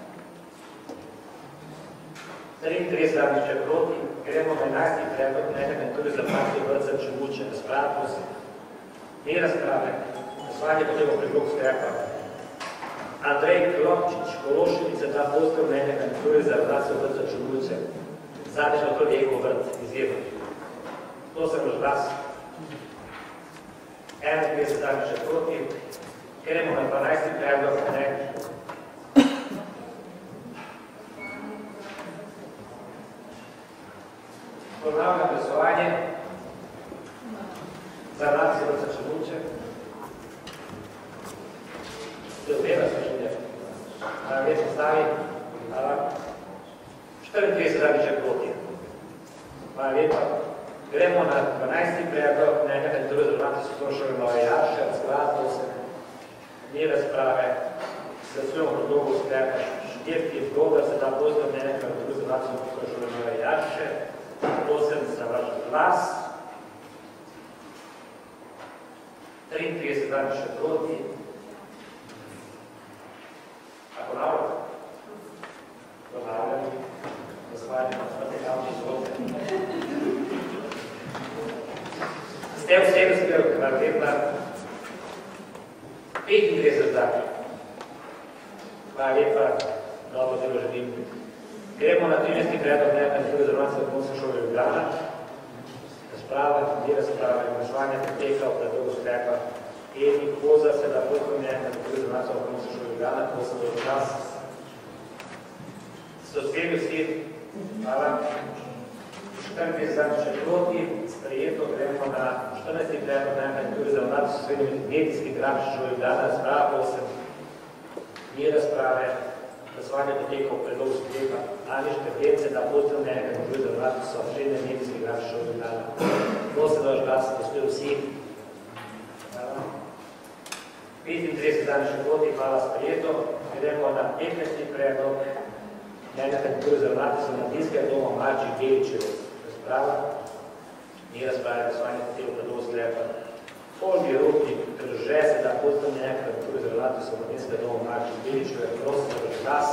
triintrideset zadnjič je proti. Gremo na enajsti predlog mnenja, tudi za partijo vrtca Čemuče. Razprava, prosim. Ni razprave. Glasovanje poteka v predlog sklepa. Andrej Klopčič, Koroševica, da postav mnenja, tudi za partijo vrtca Čemuče. Zadnjič je to njegov vrt, izjemno. To se boš glas. enaintrideset zadnjič je proti. Gremo na dvanajsti predlog mnenja. Ponavljam glasovanje. Za nas je vrca Čebuče. Ste odmera se želje. Već postavi. štiriintrideset zadnjiče proti. Hvala lepa. Gremo na dvanajsti predlog, mnenja kandidature za ravnateljstvo osnovne šole Nove Jarše, razglado se ni razprave, glasujemo predlogu sklepa štirki vloga, se da pozitivno mnenja kandidature za ravnateljstvo osnovne šole Nove Jarše. Prosim za vaš glas. triintrideset zadnjiče proti. Ako navod? Ponavljam. Zahvaljujem, smrte kavni izvolite. Ste vsem spel, kar lepa, petintrideset zadnji. Hvala lepa, dobro delo želim. Gremo na trinajsti predlog mnenja kandidature za ravnateljstvo osnovne šole Ljubljana. Razprava, ni razprave, glasovanje poteka v predlogu sklepa. Eni Koza se da pozitivno mnenja kandidature za ravnateljstvo osnovne šole Ljubljana, ko sem do čas. So uspeli vsi. Hvala. štiriintrideset zadnjiče proti, sprejeto, gremo na štirinajsti predlog mnenja kandidature za ravnateljstvo srednje medijski grad šole Ljubljana, razprava osem. Ni razprave, glasovanje poteka v predlogu sklepa. Aniška Grence da pozitivno mnenja kandidature za ravnateljstvo srednje medijski grad šole Ljubljana. Prosim, da vaš glas postoji vsi. Hvala. petintrideset zadnjiče proti, hvala, sprejeto. Gremo na petnajsti predlog mnenja kandidature za ravnateljstvo Mladinskega doma Marči Geličevo. Razprava. Ni razprave, glasovanje poteka v predlogu sklepa. Olgi Rupnik, Krže se da pozitivno mnenja kandidature za ravnateljstvo Mladinskega doma Marči Geličevo. Prosim za vaš glas.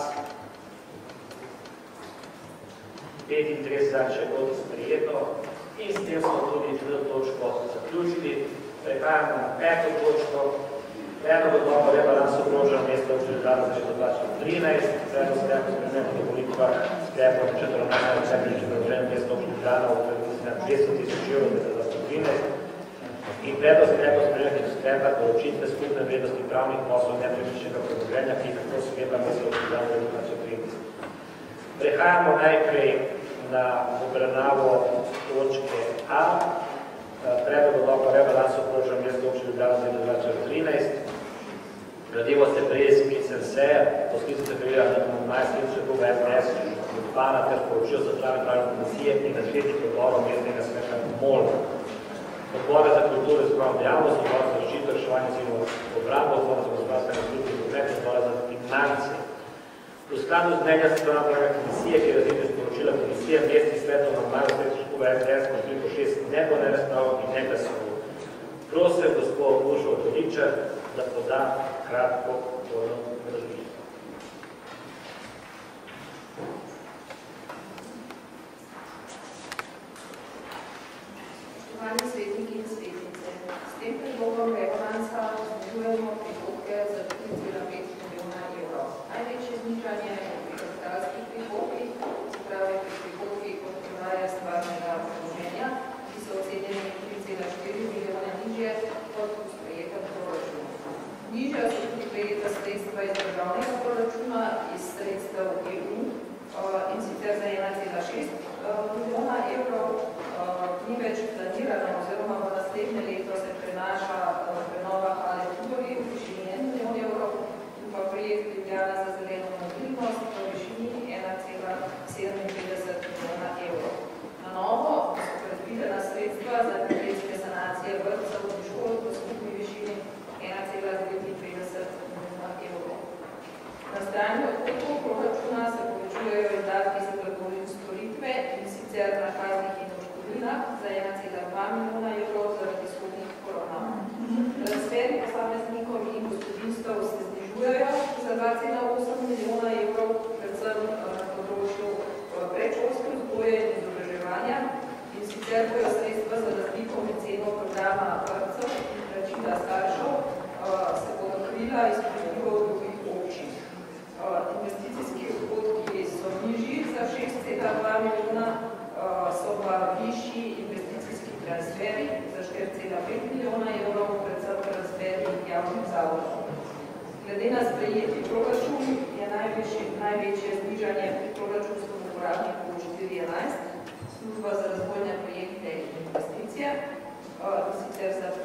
petintrideset zadnjiče proti, sprejeto. In s tem smo tudi četrto točko zaključili. Prehajamo na peto točko. Predlog odloka o rebalansu proračuna mesta občine Ljubljana za leto dva tisoč trinajst, predlog sklepa o spremembah in dopolnitvah sklepa o načrtu ravnanja občine premoženja mesta občine Ljubljana v vrednosti na dvesto tisoč evrov za leto dva tisoč trinajst in predlog sklepa o spremembah sklepa določitve skupne vrednosti pravnih poslov nepremičnega premoženja, ki jih lahko sklepa mesta občine Ljubljana za leto dva tisoč trinajst. Prehajamo najprej na obravnavo točke A. Predlog odloka o rebalansu proračuna mesta občine Ljubljana za leto dva tisoč trinajst. Gradivo ste prejeli sklicem seje, po sklicu ste prejeli na majstrinče kluba S D S župana ter poročil za člane pravne komisije in naslednjih odborov mestnega sveta MOL. Odbora za kulturo in spravno dejavnost, odbora za zaščito, reševanje civilno obrambo, odbora za gospodarstvo in drugi promet, odbora za finance. V skladu z mnenja strana pravne komisije, ki je različno sporočila komisije mestnih svetov na majstrinče kluba S D S po številko šest ne bo ne razpravo in ne glasoval. Prosim gospod Uršo Toličar, da poda kratko uvodno obrazložitev. Spoštovani svetniki in svetnice, s tem predlogom rebalansa znižujemo prihodke za tri cela pet milijona evrov. Največje znižanje je pri kapitalskih prihodkih, se pravi pri prihodkih od prodaje stvarnega premoženja, ki so ocenjeni tri cela štiri milijona nižje kot v sprejetem proračunu. Nižja so tudi prejeta sredstva iz državnega proračuna, iz sredstev E U in sicer za ena cela šest milijona evrov. Ni več planirano oziroma v naslednje leto se prenaša prenova hale Tudori v višini en milijon evrov in pa projekt Ljubljana za zeleno mobilnost v višini ena cela sedeminpetdeset milijona evrov. Na novo so predvidena sredstva za energetske sanacije vrtcev in šol v skupni višini ena cela devetinpetdeset milijona evrov. Na strani odhodkov proračuna se povečujejo izdatki za blago in storitve in sicer na kaznih in odškodninah za ena cela dva milijona evrov zaradi skupnih poravnav. Transferi posameznikov in gospodinjstev se znižujejo za dva cela osem milijona evrov, predvsem na področju predšolske vzgoje in izobraževanja, in sicer bojo sredstva za razliko med ceno programa vrtcev in plačila staršev se bodo krila iz priliva drugih občin. Investicijski odhodki so nižji za šest cela dva milijona, so pa višji investicijski transferi za štiri cela pet milijona evrov, predvsem transferi javnih zavodov. Glede na sprejeti proračun je največje znižanje pri proračunskem uporabniku štiri enajst, služba za razvojne projekte in investicije, sicer za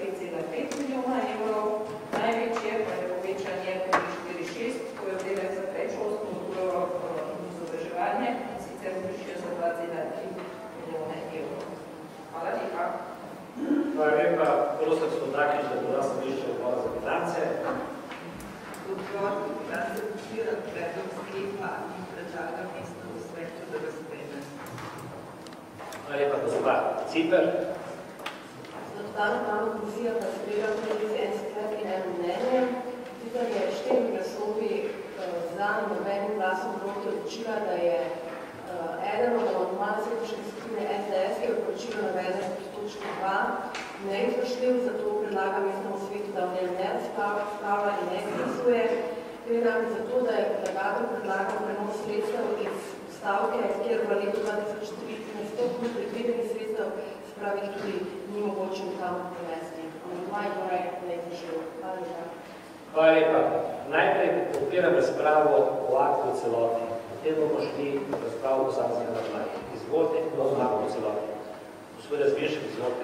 Hvala lepa, prosim Sodakič, da bo nas slišče odbora za finance. Odbor za finance podpira predlog sklepa in predlaga mestnemu svetu, da ga sprejme. Hvala lepa, gospa Ciper. Spoštovana pravna komisija pa sprejela tudi en sklep in eno mnenje. Ciper je štiri glasovi za nobenim glasom proti odločila, da je eden od amandmajev sektorske skupine S D S, ki je v poročilu naveden pod točko dva, neizvršljiv, zato predlaga mestnemu svetu, da v njem ne razpravlja in ne glasuje. Gre namreč za to, da je predlagatelj predlagal prenos sredstev iz stavke, kjer v letu dva tisoč tri ne stopni predvidenih sredstev, se pravi, tudi ni mogoče tam prenesti. Amandmaj torej neizvršljiv. Hvala lepa. Hvala lepa. Najprej odpiram razpravo o aktu v celoti. Potem bomo šli v razpravo posameznega amandmaja. Izvolite, kdo o aktu v celoti. Gospod Razmišek, izvolite.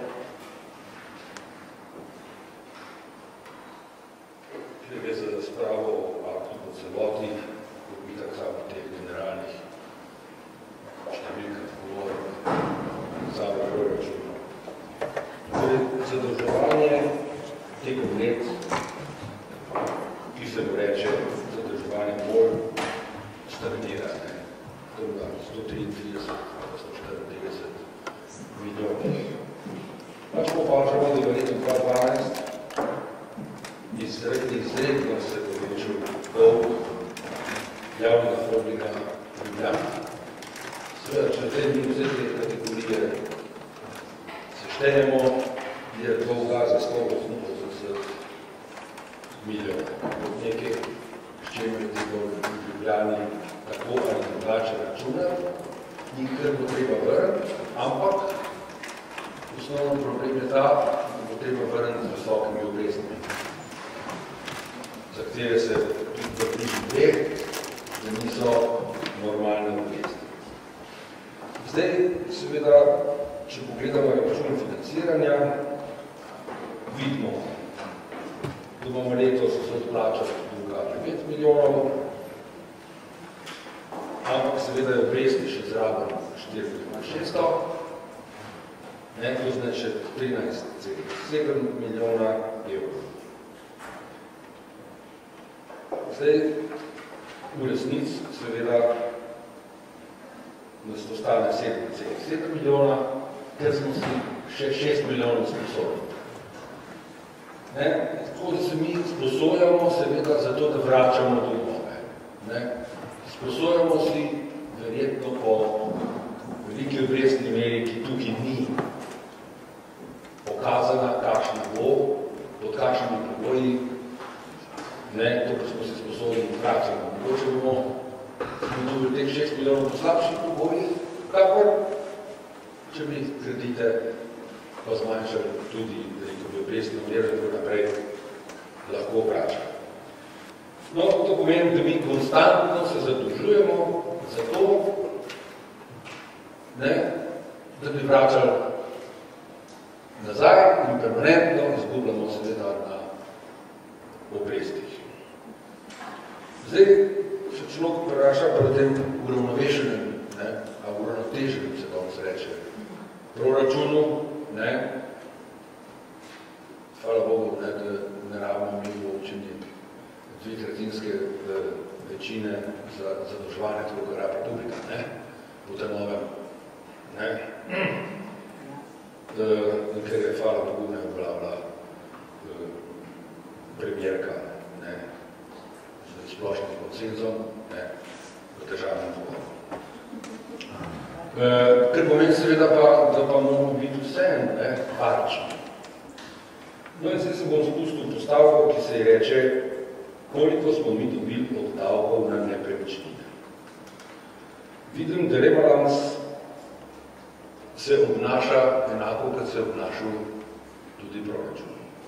Gre za razpravo o aktu v celoti, kot bi tako v teh generalnih številkah govoril za proračun. Torej, zadrževanje tekom let, ki se mu reče zadrževanje bolj stagnira, to je sto triintrideset ali sto štiriintrideset milijonov. Pač opažamo, da v letu dva tisoč dvanajst izredno se povečal dolg javnega holdinga Ljubljana. Seveda, če te mi vse te kategorije seštejemo, je dolga za sto osemdeset milijonov. Nekaj, s čemer je tega v Ljubljani tako ali drugače računati, in kar bo treba vrniti, ampak osnovni problem je ta, da bo treba vrniti z visokimi obrestmi, za katere se tudi v bližnji ve, da niso normalne obresti. Zdaj, seveda, če pogledamo račun financiranja, vidimo, da bomo letos se odplačali dolga devet milijonov, ampak seveda je obresti še zraven štiri tisoč šeststo, to znači trinajst celih sedem milijona evrov. Zdaj, v resnici seveda nas to stane sedem celih sedem milijona, ker smo si še šest milijonov sposobni. Tako da se mi sposojamo seveda zato, da vračamo dolgove. Sposojamo si verjetno po veliki obrestni meri, ki tukaj ni pokazana, kakšna bo, pod kakšnimi pogoji, ne, to, ko smo se sposobni vračamo. Mogoče bomo tudi teh šest milijonov po slabših pogojih, kakor, če bi kredite pa zmanjšali tudi, da je obrestno mero in tako naprej lahko vračali. No, to pomeni, da mi konstantno se zadolžujemo za to, ne, da bi vračali nazaj in permanentno izgubljamo seveda na obrestih. Zdaj se človek vpraša pri tem uravnovešenem, ne, a uravnoteženem se danes reče, proračunu, ne, hvala Bogu, ne, da ne rabimo mi v občini dve tretjinske večine za zadolževanje, tako kot republika, ne, v tem novem, ne, ker je, hvala Bogu, ne, oblavila premierka, ne, z splošnim konsenzom, ne, v državnem pogodu. Ker pomeni seveda pa, da pa moramo biti vsem, ne, parčni. No in zdaj se bom spustil postavko, ki se ji reče, koliko smo mi dobili od davkov na nepremičnine. Vidim, da rebalans se obnaša enako, kot se je obnašal tudi proračun.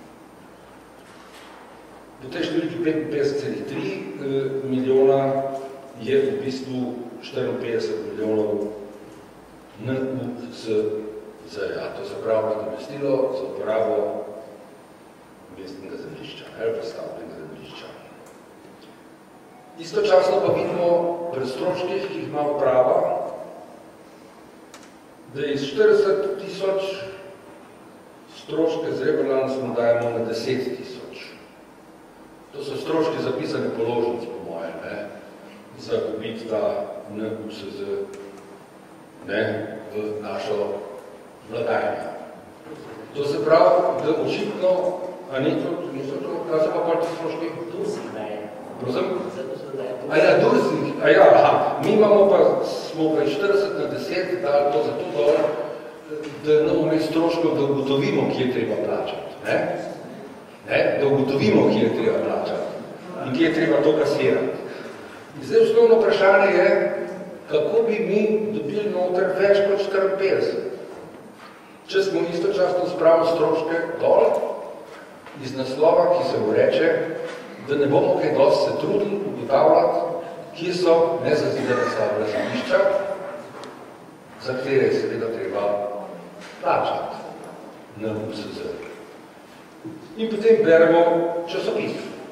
Do te številki petinpetdeset celih tri milijona je v bistvu štiriinpetdeset milijonov N U S Z-ja, to se pravi nadomestilo za uporabo mestnega zemljišča ali pa stavbnega zemljišča. Istočasno pa vidimo pri stroških, ki jih ima uprava, da je iz štirideset tisoč stroške z rebalansom dajemo na deset tisoč. To so stroški zapisane položnice, po moje, ne, za dobiti ta N U S Z ne, v našo blagajno. To se pravi, da očitno, a ni to, niso to, kaj so pa pa ti stroški? Dursih daje. Prosem? A ja, Dursih, a ja, aha, mi imamo pa, smo pa štirideset na deset, dali to za to dol, da imamo med stroškov, da ugotovimo, kje je treba plačati. Ne? Ne? Da ugotovimo, kje je treba plačati in kje je treba to kasirati. In zdaj osnovno vprašanje je, kako bi mi dobili noter več kot štiriinpetdeset. Če smo istočasno spravili stroške dol, iz naslova, ki se mu reče, da ne bomo kaj dosti se trudili ugotavljati, kje so nezazidane stavbe zemljišča, za katere je seveda treba plačati na U S Z. In potem beremo časopis.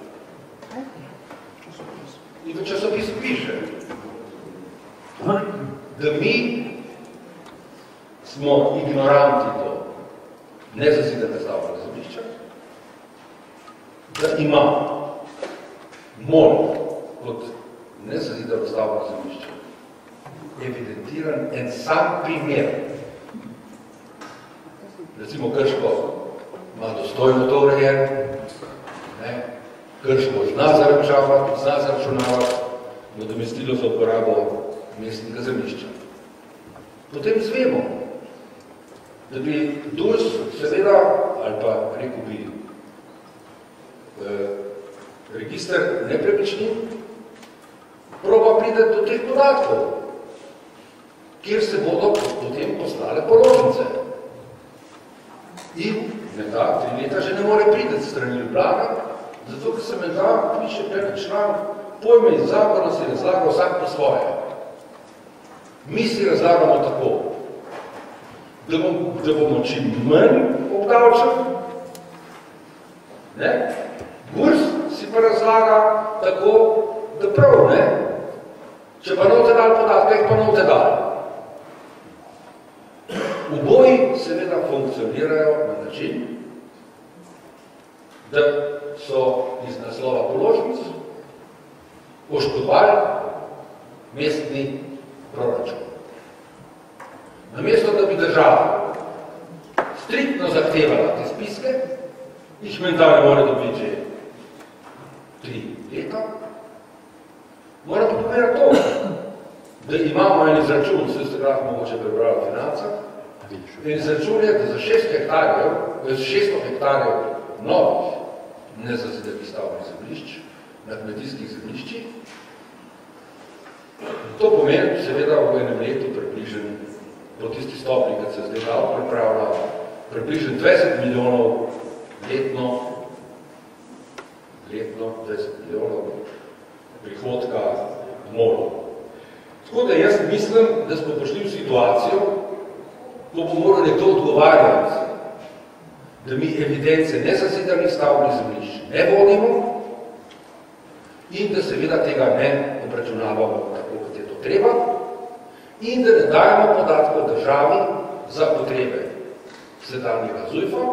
In v časopisu piše, da mi smo ignoranti do nezazidane stavbe zemljišča, da ima MOL kot nezazidano stavbe zemljišča evidentiran en sam primer. Recimo Krško ima dostojno to urejen, Krško zna zaračunavati, zna zaračunavati nadomestilo za uporabo mestnega zemljišča. Potem zvemo, da bi DURS seveda, ali pa rekel bi, eh, register nepremičnin, proba pride do teh podatkov, kjer se bodo potem poslale položnice. In menda tri leta že ne more priti strani Ljubljana, zato, ker se menda piše prvi član, pojme iz zakona si razlaga vsak po svoje. Mi si razlagamo tako, da, bom, da bomo čim manj obdavčeni, ne? GURS si pa razlaga tako, da prav, ne? Če pa note dali podatka, jih pa note dali. Oboji seveda funkcionirajo na način, da so iz naslova položnic poškodovali mestni proračun. Namesto, da bi država striktno zahtevala te spiske, jih menda ne more dobiti že tri leta, mora pa povedati to, da imamo en izračun, se ste graf mogoče prebrali v financah, in izračun je, da za šest hektarjev, za šeststo hektarjev novih nezazidanih stavbnih zemljišč, na kmetijskih zemljiščih, to pomeni seveda v enem letu približen, po tisti stopni, kad se zdaj dal pripravlja, približen dvajset milijonov letno, letno dvajset milijonov prihodka MOL. Tako da jaz mislim, da smo prišli v situacijo, ko bo moral nekdo odgovarjati, da mi evidence nezazidanih stavbnih zemljišč ne vodimo in da seveda tega ne obračunavamo tako, kot je to treba in da ne dajemo podatkov državi za potrebe sedanjega ZUJF-a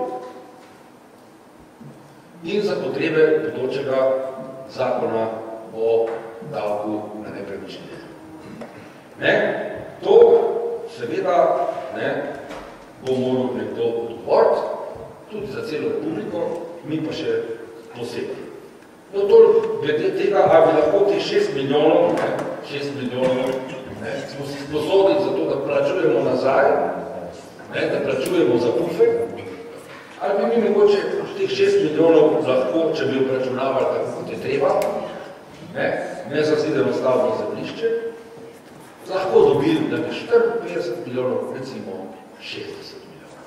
in za potrebe bodočega zakona o davku na nepremičnine. Ne? To seveda ne, bo moral nekdo odgovoriti, tudi za celo republiko, mi pa še posebej. No, to glede tega, a bi lahko teh šest milijonov, ne, šest milijonov, ne, smo si sposodili za to, da plačujemo nazaj, ne, da plačujemo za pufe, ali bi mi mogoče teh šest milijonov lahko, če bi obračunavali tako, kot je treba, ne, nezazideno stavbno zemljišče, lahko dobili, da bi štiriinpetdeset milijonov, recimo šestdeset milijonov.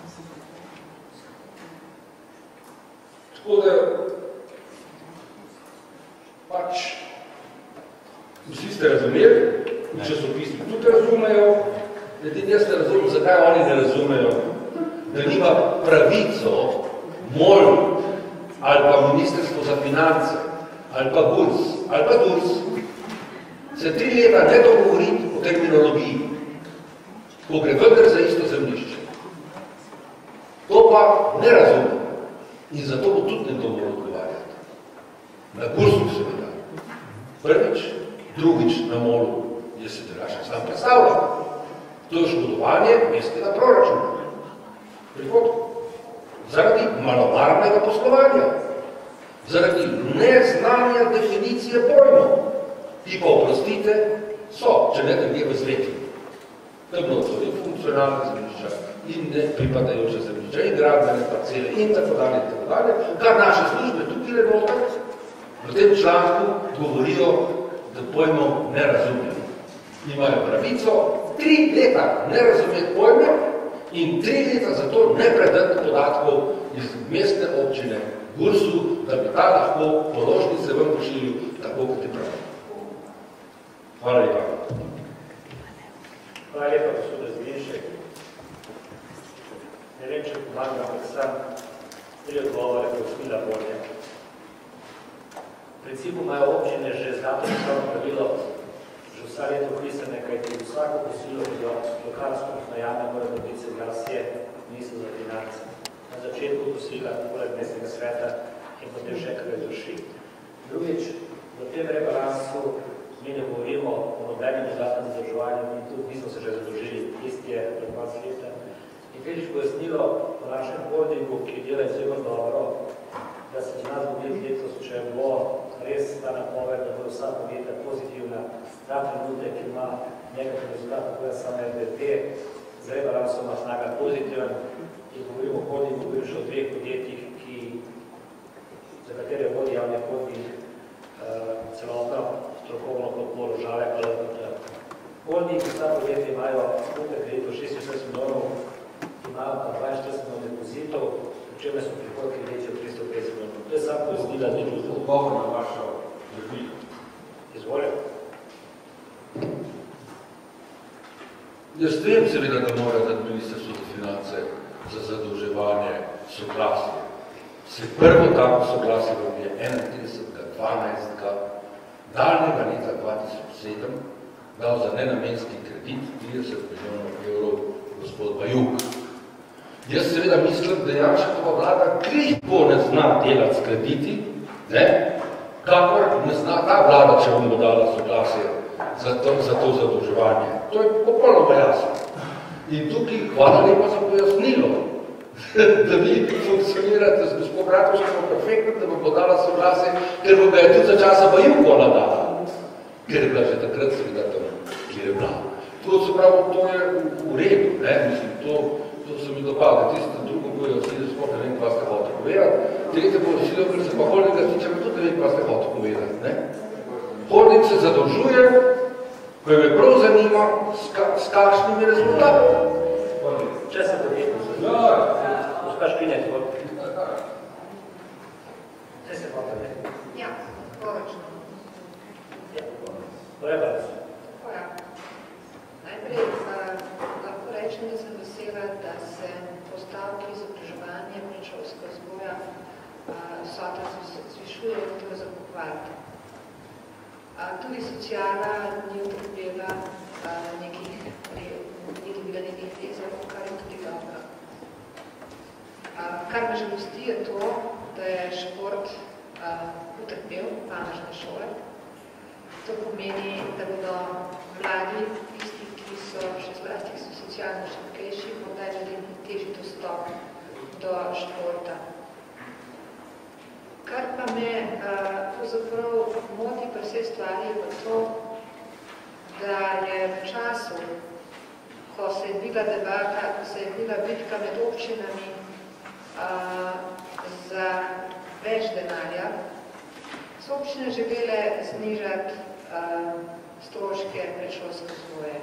Tako da pač vsi ste razumeli, v časopisih tudi razumejo, edin jaz ne razumem, zakaj oni ne razumejo, da nima pravico MOL ali pa Ministrstvo za finance ali pa GURS ali pa DURS se tri leta ne dogovoriti o terminologiji, ko gre vendar za isto zemljišče. To pa ne razumem. In zato bo tudi nekdo moral odgovarjati. Na Gursu seveda. Prvič, drugič na Molu je se Delaša sam predstavljal. To je škodovanje mestnega proračuna. Prihodku. Zaradi malomarnega poslovanja. Zaradi neznanja definicije pojmov. Ki pa, oprostite, so, če ne nekje v svetu. To je bilo tudi funkcionalne zemljišča in ne pripadajoče zemljišča in gradbene parcele in tako dalje, in tako dalje, kar naše službe tukaj le noter v tem članku govorijo, da pojmov ne razumejo. Imajo pravico tri leta ne razumeti pojme in tri leta zato ne predati podatkov iz mestne občine Gursu, da bi ta lahko položnice vam pošilil tako, kot je prav. Hvala lepa. Hvala lepa, gospod Razvinšek. Ne vem, če pomagam, ampak sam tri odgovore prosila bolje. V principu imajo občine že zlato poslovno pravilo, že vsa leto pisane, kajti vsako posilo, ki jo lokalno skupnost najame, mora dobiti soglasje ministra za finance. Na začetku posila, poleg mestnega sveta in potem še kaj izvrši. Drugič, v tem rebalansu mi ne govorimo o nobenem dodatnem zadolževanju in tudi nismo se že zadolžili, isti je pred dvajset leta. In tretjič pojasnilo po našem holdingu, ki dela izjemno dobro, da se če nas bo letos, če bo res ta napoved, da bo vsa podjetja pozitivna, ta trenutek ima nekaj rezultat, tako da samo R D P z rebalansom ima snaga pozitiven in govorimo o holdingu, govorimo še o dveh podjetjih, ki, za katere vodi javni holding uh, celotno strokovno podporo žale pa L P T. Holding, ki sta podjetja imajo skupaj kredito šestinštirideset milijonov, imajo pa dvainštirideset milijonov depozitov, v čem so prihodki večji od tristo petdeset milijonov. To je sam pojasnila ni čustvo. Odgovor na vašo repliko. Izvolite. Jaz vem seveda, da mora dati Ministrstvo za finance za zadolževanje soglasje. Se prvo tako soglasje vam je enaintridesetega dvanajstega daljnega leta dva tisoč sedem dal za nenamenski kredit trideset milijonov evrov gospod Bajuk. Jaz seveda mislim, da Janšekova vlada krihko ne zna delati s krediti, ne? Kakor ne zna ta vlada, če vam bo dala soglasje za to, za to zadolževanje. To je popolnoma jasno. In tukaj hvala lepa za pojasnilo, da vi funkcionirate z gospod Bratovškom perfektno, da bo podala soglasje, ker bo ga je tudi za časa Bajukola dala, ker je bila že takrat seveda tam, kjer je bila. To se pravi, to je v, v redu, ne, mislim, to, to se mi dopada, tiste drugo bojo vsi, da sploh ne vem, kva ste hotel povedati, tretje bo vsi, ker se pa holdinga tiče, pa tudi ne vem, kva ste hotel povedati, ne. Holding se zadolžuje, ko je me prav zanima, s, ka, s kakšnimi rezultati. Če se podjetno se zelo, gospa Špinec, če se hotel, ne? Ja, poročno. Ja, to je vas. Hvala. Najprej uh, lahko rečem, da sem vesela, da se postavki izobraževanja predšolskega vzgoja uh, vsota zvišuje, to je za pohvaliti. Uh, tudi sociala ni utrpela uh, nekih, ni dobila nekih rezov, kar je tudi dobro. Uh, kar me žalosti je to, da je šport uh, utrpel panožne šole. To pomeni, da bodo mladi, tisti, ki so še zlasti so socialno šibkejši, morda imeli težji dostop do športa. Kar pa me pravzaprav moti pri vsej stvari je pa to, da je v času, ko se je bila debata, ko se je bila bitka med občinami a, za več denarja, so občine želele znižati a, stroške predšolske vzgoje.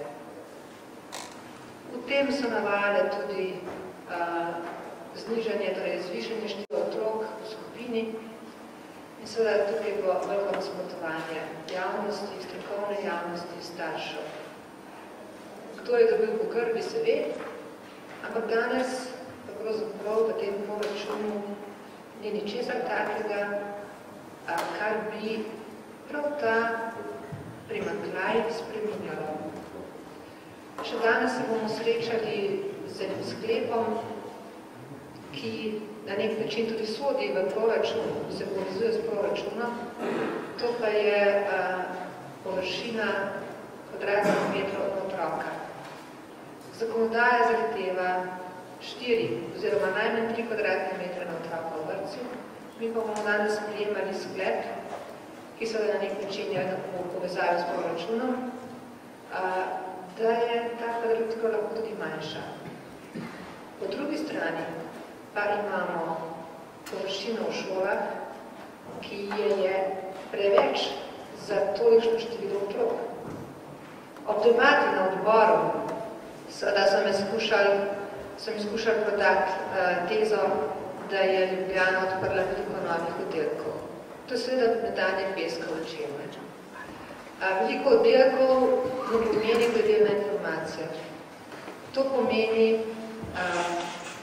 V tem so navajale tudi a, znižanje, torej zvišanje števila otrok v skupini in seveda tukaj je bilo veliko nasprotovanje javnosti, strokovne javnosti, staršev. Kdo je dobil po grbi, se ve, ampak danes pravzaprav v tem proračunu ni ničesar takega, kar bi prav ta primanjkljaj spreminjalo. Še danes se bomo srečali z enim sklepom, ki na nek način tudi sodi v proračun, se povezuje s proračunom, to pa je uh, površina kvadratnih metrov od otroka. Zakonodaja zahteva štiri oziroma najmanj tri kvadratne metre na otroka v vrtcu. Mi pa bomo danes sprejemali sklep, ki so na nek način nekako povezali s proračunom, uh, da je ta kvadratura lahko tudi manjša. Po drugi strani pa imamo površino v šolah, ki je preveč za tolikšno število otrok. Ob debati na odboru, seveda sem izkušal, sem izkušal prodati uh, tezo, da je Ljubljana odprla veliko novih oddelkov. To je seveda metanje peska v očem. Uh, veliko oddelkov ne pomeni glede na informacijo. To pomeni uh,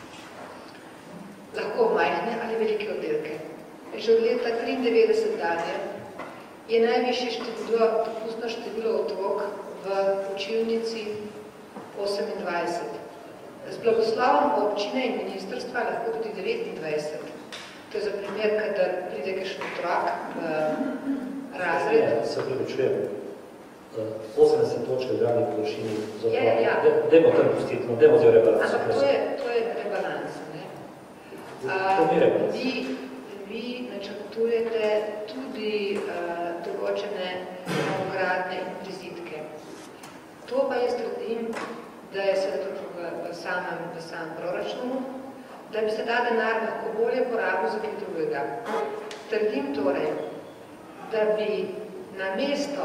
lahko majhne ali velike oddelke. Že od leta triindevetdeset dalje je najvišje število, dopustno število otrok v učilnici osemindvajset. Z blagoslovom občine in ministrstva lahko tudi devetindvajset. To je za primer, kadar pride kakšen otrok v razred. Se prevečujem. osemdeset točk gradnih površini za otrok. Ja, ja. Dajmo tam pustiti, no, dajmo zdaj rebalans. Ampak to je, to je rebalans. Ne? To ni rebalans. Vi, vi načrtujete tudi uh, določene novogradne in prizidke. To pa jaz trdim, da je seveda v, v, samem, v samem proračunu, da bi se ta denar lahko bolje porabil za kaj drugega. Trdim torej, da bi na mesto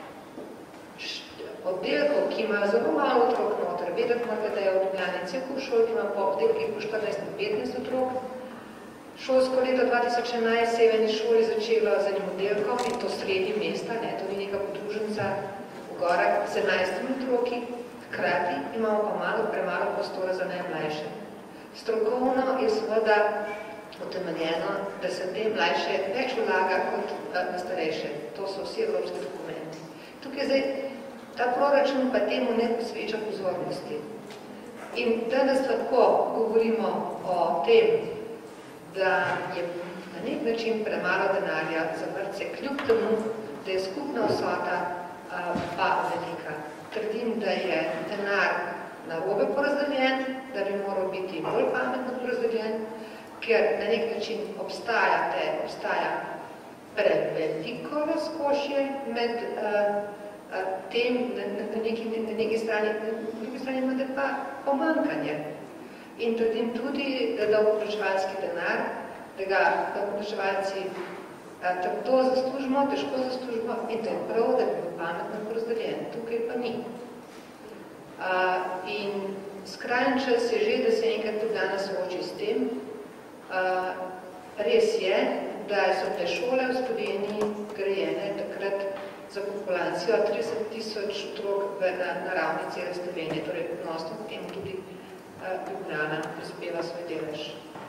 oddelkov, ki imajo zelo malo otrok noter, vedeti morate, da je v Ljubljani cel kup šol, ki ima po oddelkih po štirinajst do petnajst otrok. Šolsko leto dva tisoč enajst se je v eni šoli začelo z enim oddelkom in to sredi mesta, ne, to ni neka podružnica v gorah z enajstimi otroki, hkrati imamo pa malo, premalo prostora za najmlajše. Strokovno je seveda utemeljeno, da se te mlajše več vlaga kot na starejše. To so vsi evropski dokumenti. Tukaj zdaj ta proračun pa temu ne posveča pozornosti. In danes lahko govorimo o tem, da je na nek način premalo denarja za vrtce, kljub temu, da je skupna vsota pa velika. Trdim, da je denar narobe porazdeljen, da bi moral biti bolj pametno porazdeljen, ker na nek način obstaja, te, obstaja preveliko razkošje med uh, tem, na, na, neki, na neki strani, na drugi strani imate pa pomankanje. In trdim tudi, da davkoplačevalski denar, da ga davkoplačevalci tako zaslužimo, težko zaslužimo in da je prav, da bi bil pametno porazdeljen. Tukaj pa ni. Uh, in skrajni čas je že, da se enkrat tudi danes sooči s tem. Uh, res je, da so te šole v Sloveniji grajene takrat za populacijo trideset tisoč otrok na, na ravni cele Slovenije, torej odnosno potem tudi uh, Ljubljana prispeva svoj delež.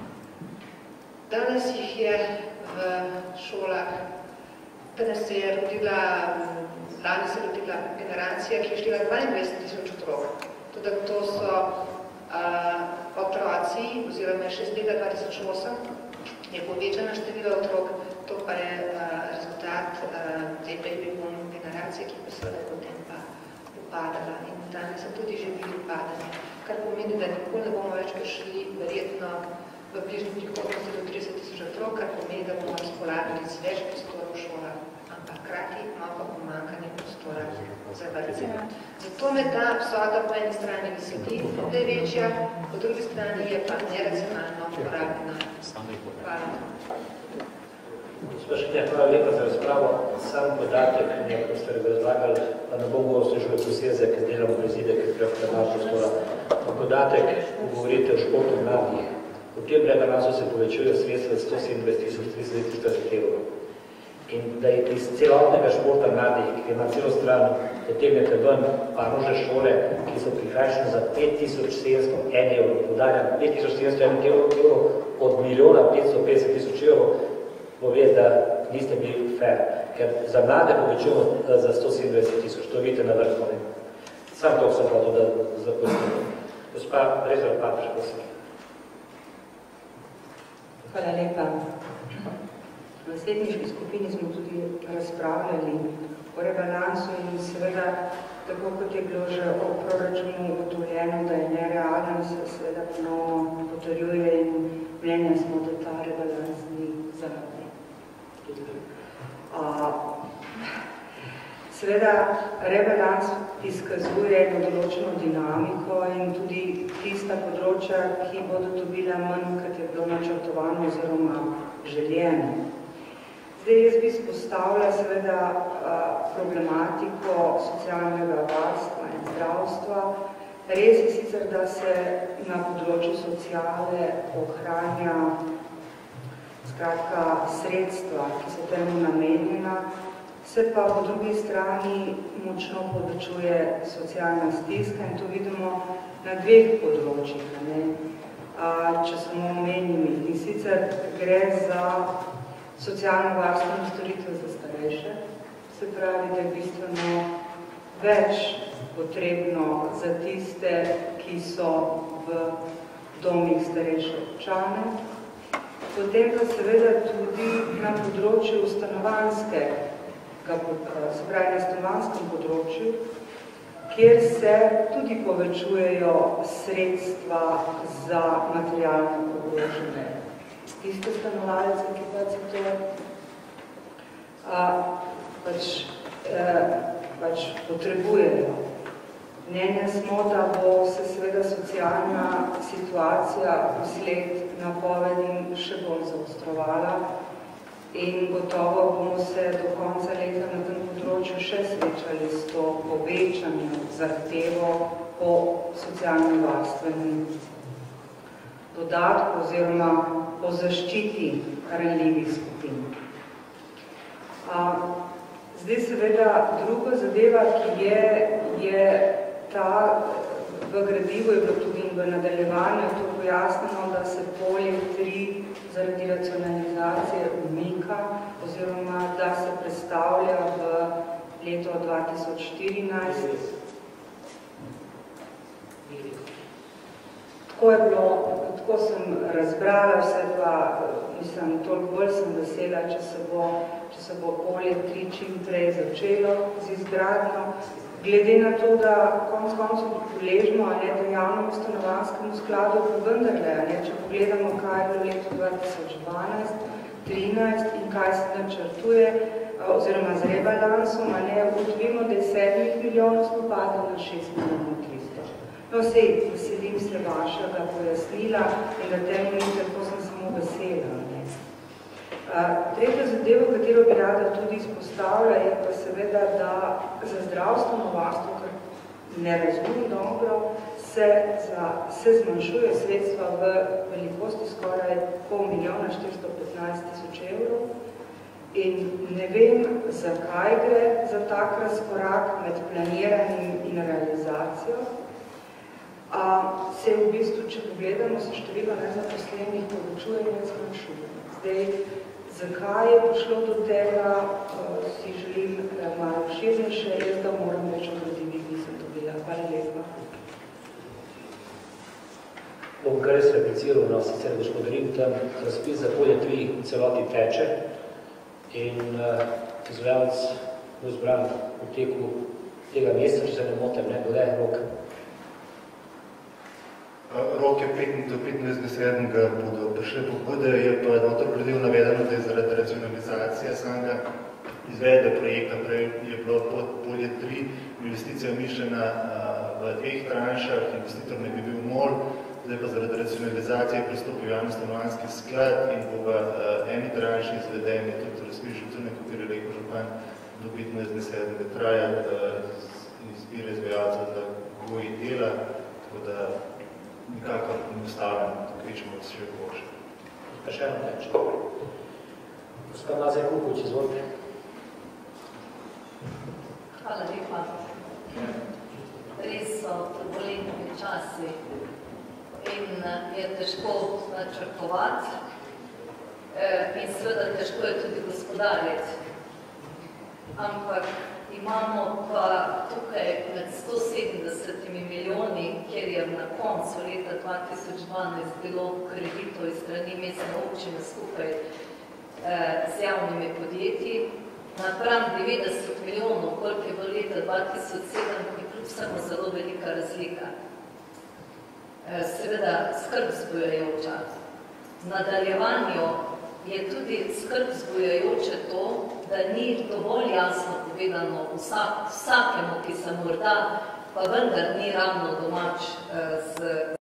Danes jih je v šolah, danes se je rodila, lani se je rodila generacija, ki je štela dvaindvajset tisoč otrok. Tudi to so uh, otroci, oziroma še z leta dva tisoč osem je povečano število otrok, to pa je uh, rezultat uh, te baby boom generacije, ki pa seveda potem pa upadala. In danes so tudi že bili upadanje, kar pomeni, da nikoli ne bomo več prišli verjetno v bližnji prihodnosti do trideset tisoč otrok, kar pomeni, da bomo razpolagali z več prostora v šolah, ampak hkrati imamo pa pomankanje prostora za vrtce. Zato me ta vsota po eni strani veseli, da je večja, po drugi strani je pa neracionalno porabljena. Hvala. Sprašenje, hvala lepa za razpravo. Sam podatek, nekaj ste razlagali, pa ne bom govoril službe poseze, ker delamo prezide, ker treba premalo prostora. Podatek, ko govorite o športu mladih, v tem rebalansu se povečujejo sredstva sto sedemindvajset tisoč tristo štirideset evrov. In da je iz celotnega športa mladih, ki ima celo stran, potegnete ven panožne šole, ki so prikrajšene za pet tisoč sedemsto en evrov. Podarjam, pet tisoč sedemsto en evrov od milijona petsto petdeset tisoč evrov, pove, da niste bili fair. Ker za mlade povečujemo za sto sedemindvajset tisoč, to vidite na vrhu. Sam to sem hotel, da zaposlim. Gospa Rezor Papež, prosim. Hvala lepa. V svetniški skupini smo tudi razpravljali o rebalansu in seveda, tako kot je bilo že o proračunu ugotovljeno, da je nerealen, se seveda ponovno potrjuje in mnenja smo, da ta rebalans ni zaradni. Seveda, rebalans izkazuje eno določeno dinamiko in tudi tista področja, ki bodo dobila manj, kot je bilo načrtovano oziroma željeno. Zdaj, jaz bi izpostavila seveda problematiko socialnega varstva in zdravstva. Res je sicer, da se na področju sociale ohranja skratka sredstva, ki so temu namenjena, se pa po drugi strani močno povečuje socialna stiska in to vidimo na dveh področjih. Če samo omenim, in sicer gre za socialno varstveno storitev za starejše, se pravi, da je bistveno več potrebno za tiste, ki so v domih starejše občane. Potem pa seveda tudi na področju stanovanjske, se pravi na stanovanjskem področju, kjer se tudi povečujejo sredstva za materialno ogrožene. Tiste stanovalce, ki pač to pač, pač potrebujejo. Mnenja smo, da bo se seveda socialna situacija vsled napovedim še bolj zaostrovala in gotovo bomo se do konca leta na tem področju še srečali s to povečanjem zahtevo po socialnem varstvenem dodatku oziroma po zaščiti ranljivih skupin. Zdaj seveda druga zadeva, ki je, je ta v gradivu je bilo tudi v nadaljevanju to pojasneno, da se polje tri zaradi racionalizacije umika oziroma da se predstavlja v leto dva tisoč štirinajst. Tako je bilo, tako sem razbrala vse pa, mislim, toliko bolj sem vesela, če se bo, če se bo polje tri čim prej začelo z izgradnjo. Glede na to, da konc koncev priležimo, da javnemu stanovanjskemu skladu pa vendarle, če pogledamo, kaj je bilo leto dva tisoč dvanajst, trinajst in kaj se načrtuje, oziroma z rebalansom, ugotovimo, da je sedmih milijonov smo padli na šest milijonov tristo. No, sej, veselim se vašega pojasnila in da temu ni tako sem samo vesela. Tretja zadeva, katero bi rada tudi izpostavila, je pa seveda, da za zdravstveno varstvo, kar ne razumem dobro, se, za, se zmanjšuje sredstva v velikosti skoraj pol milijona štiristo petnajst tisoč evrov in ne vem, zakaj gre za tak razkorak med planiranjem in realizacijo. A, se v bistvu, če pogledamo, se število nezaposlenih povečuje in zmanjšuje. Zdaj, zakaj je prišlo do tega, uh, si želim uh, malo širnejše, jaz da moram reči o gradivih, nisem dobila. Hvala lepa. Bom kar res repliciral, no, sicer da škodorim tam razpis za polje tri celoti teče in uh, izvajalec bo zbran v teku tega meseca, če se ne motem, ne, dole rok. Rok je do petnajstega sedmega bodo prišle pobude, je pa notor gradiv navedeno, da je zaradi racionalizacije samega izvedbe projekta, prej je bilo pod polje tri, investicija mišljena v dveh tranšah, investitor ne bi bil MOL, zdaj pa zaradi racionalizacije pristopil javni stanovanjski sklad in bo v eni tranši izvedeni tudi razpiš ocenek, kot je rekel župan, do petnajstega sedmega traja izbire izvajalca za goji dela, tako da nikakor ne ustavljam, tako večemo, da se še boljše. Pa še eno teče. Gospod Mazaj Kukovič, izvolite. Hvala lepa. Res so turbulentni časi in je težko načrtovati in seveda težko je tudi gospodariti. Ampak imamo pa tukaj med sto sedemdesetimi milijoni, kjer je na koncu leta dva tisoč dvanajst bilo kreditov iz strani mestne občine skupaj eh, z javnimi podjetji, napram devetdeset milijonov, koliko je bilo leta dva tisoč sedem, je kljub samo zelo velika razlika. Eh, seveda skrb vzbujajoča. V nadaljevanju je tudi skrb vzbujajoče to, da ni dovolj jasno povedano vsak, vsakemu, ki se morda pa vendar ni ravno domač eh, z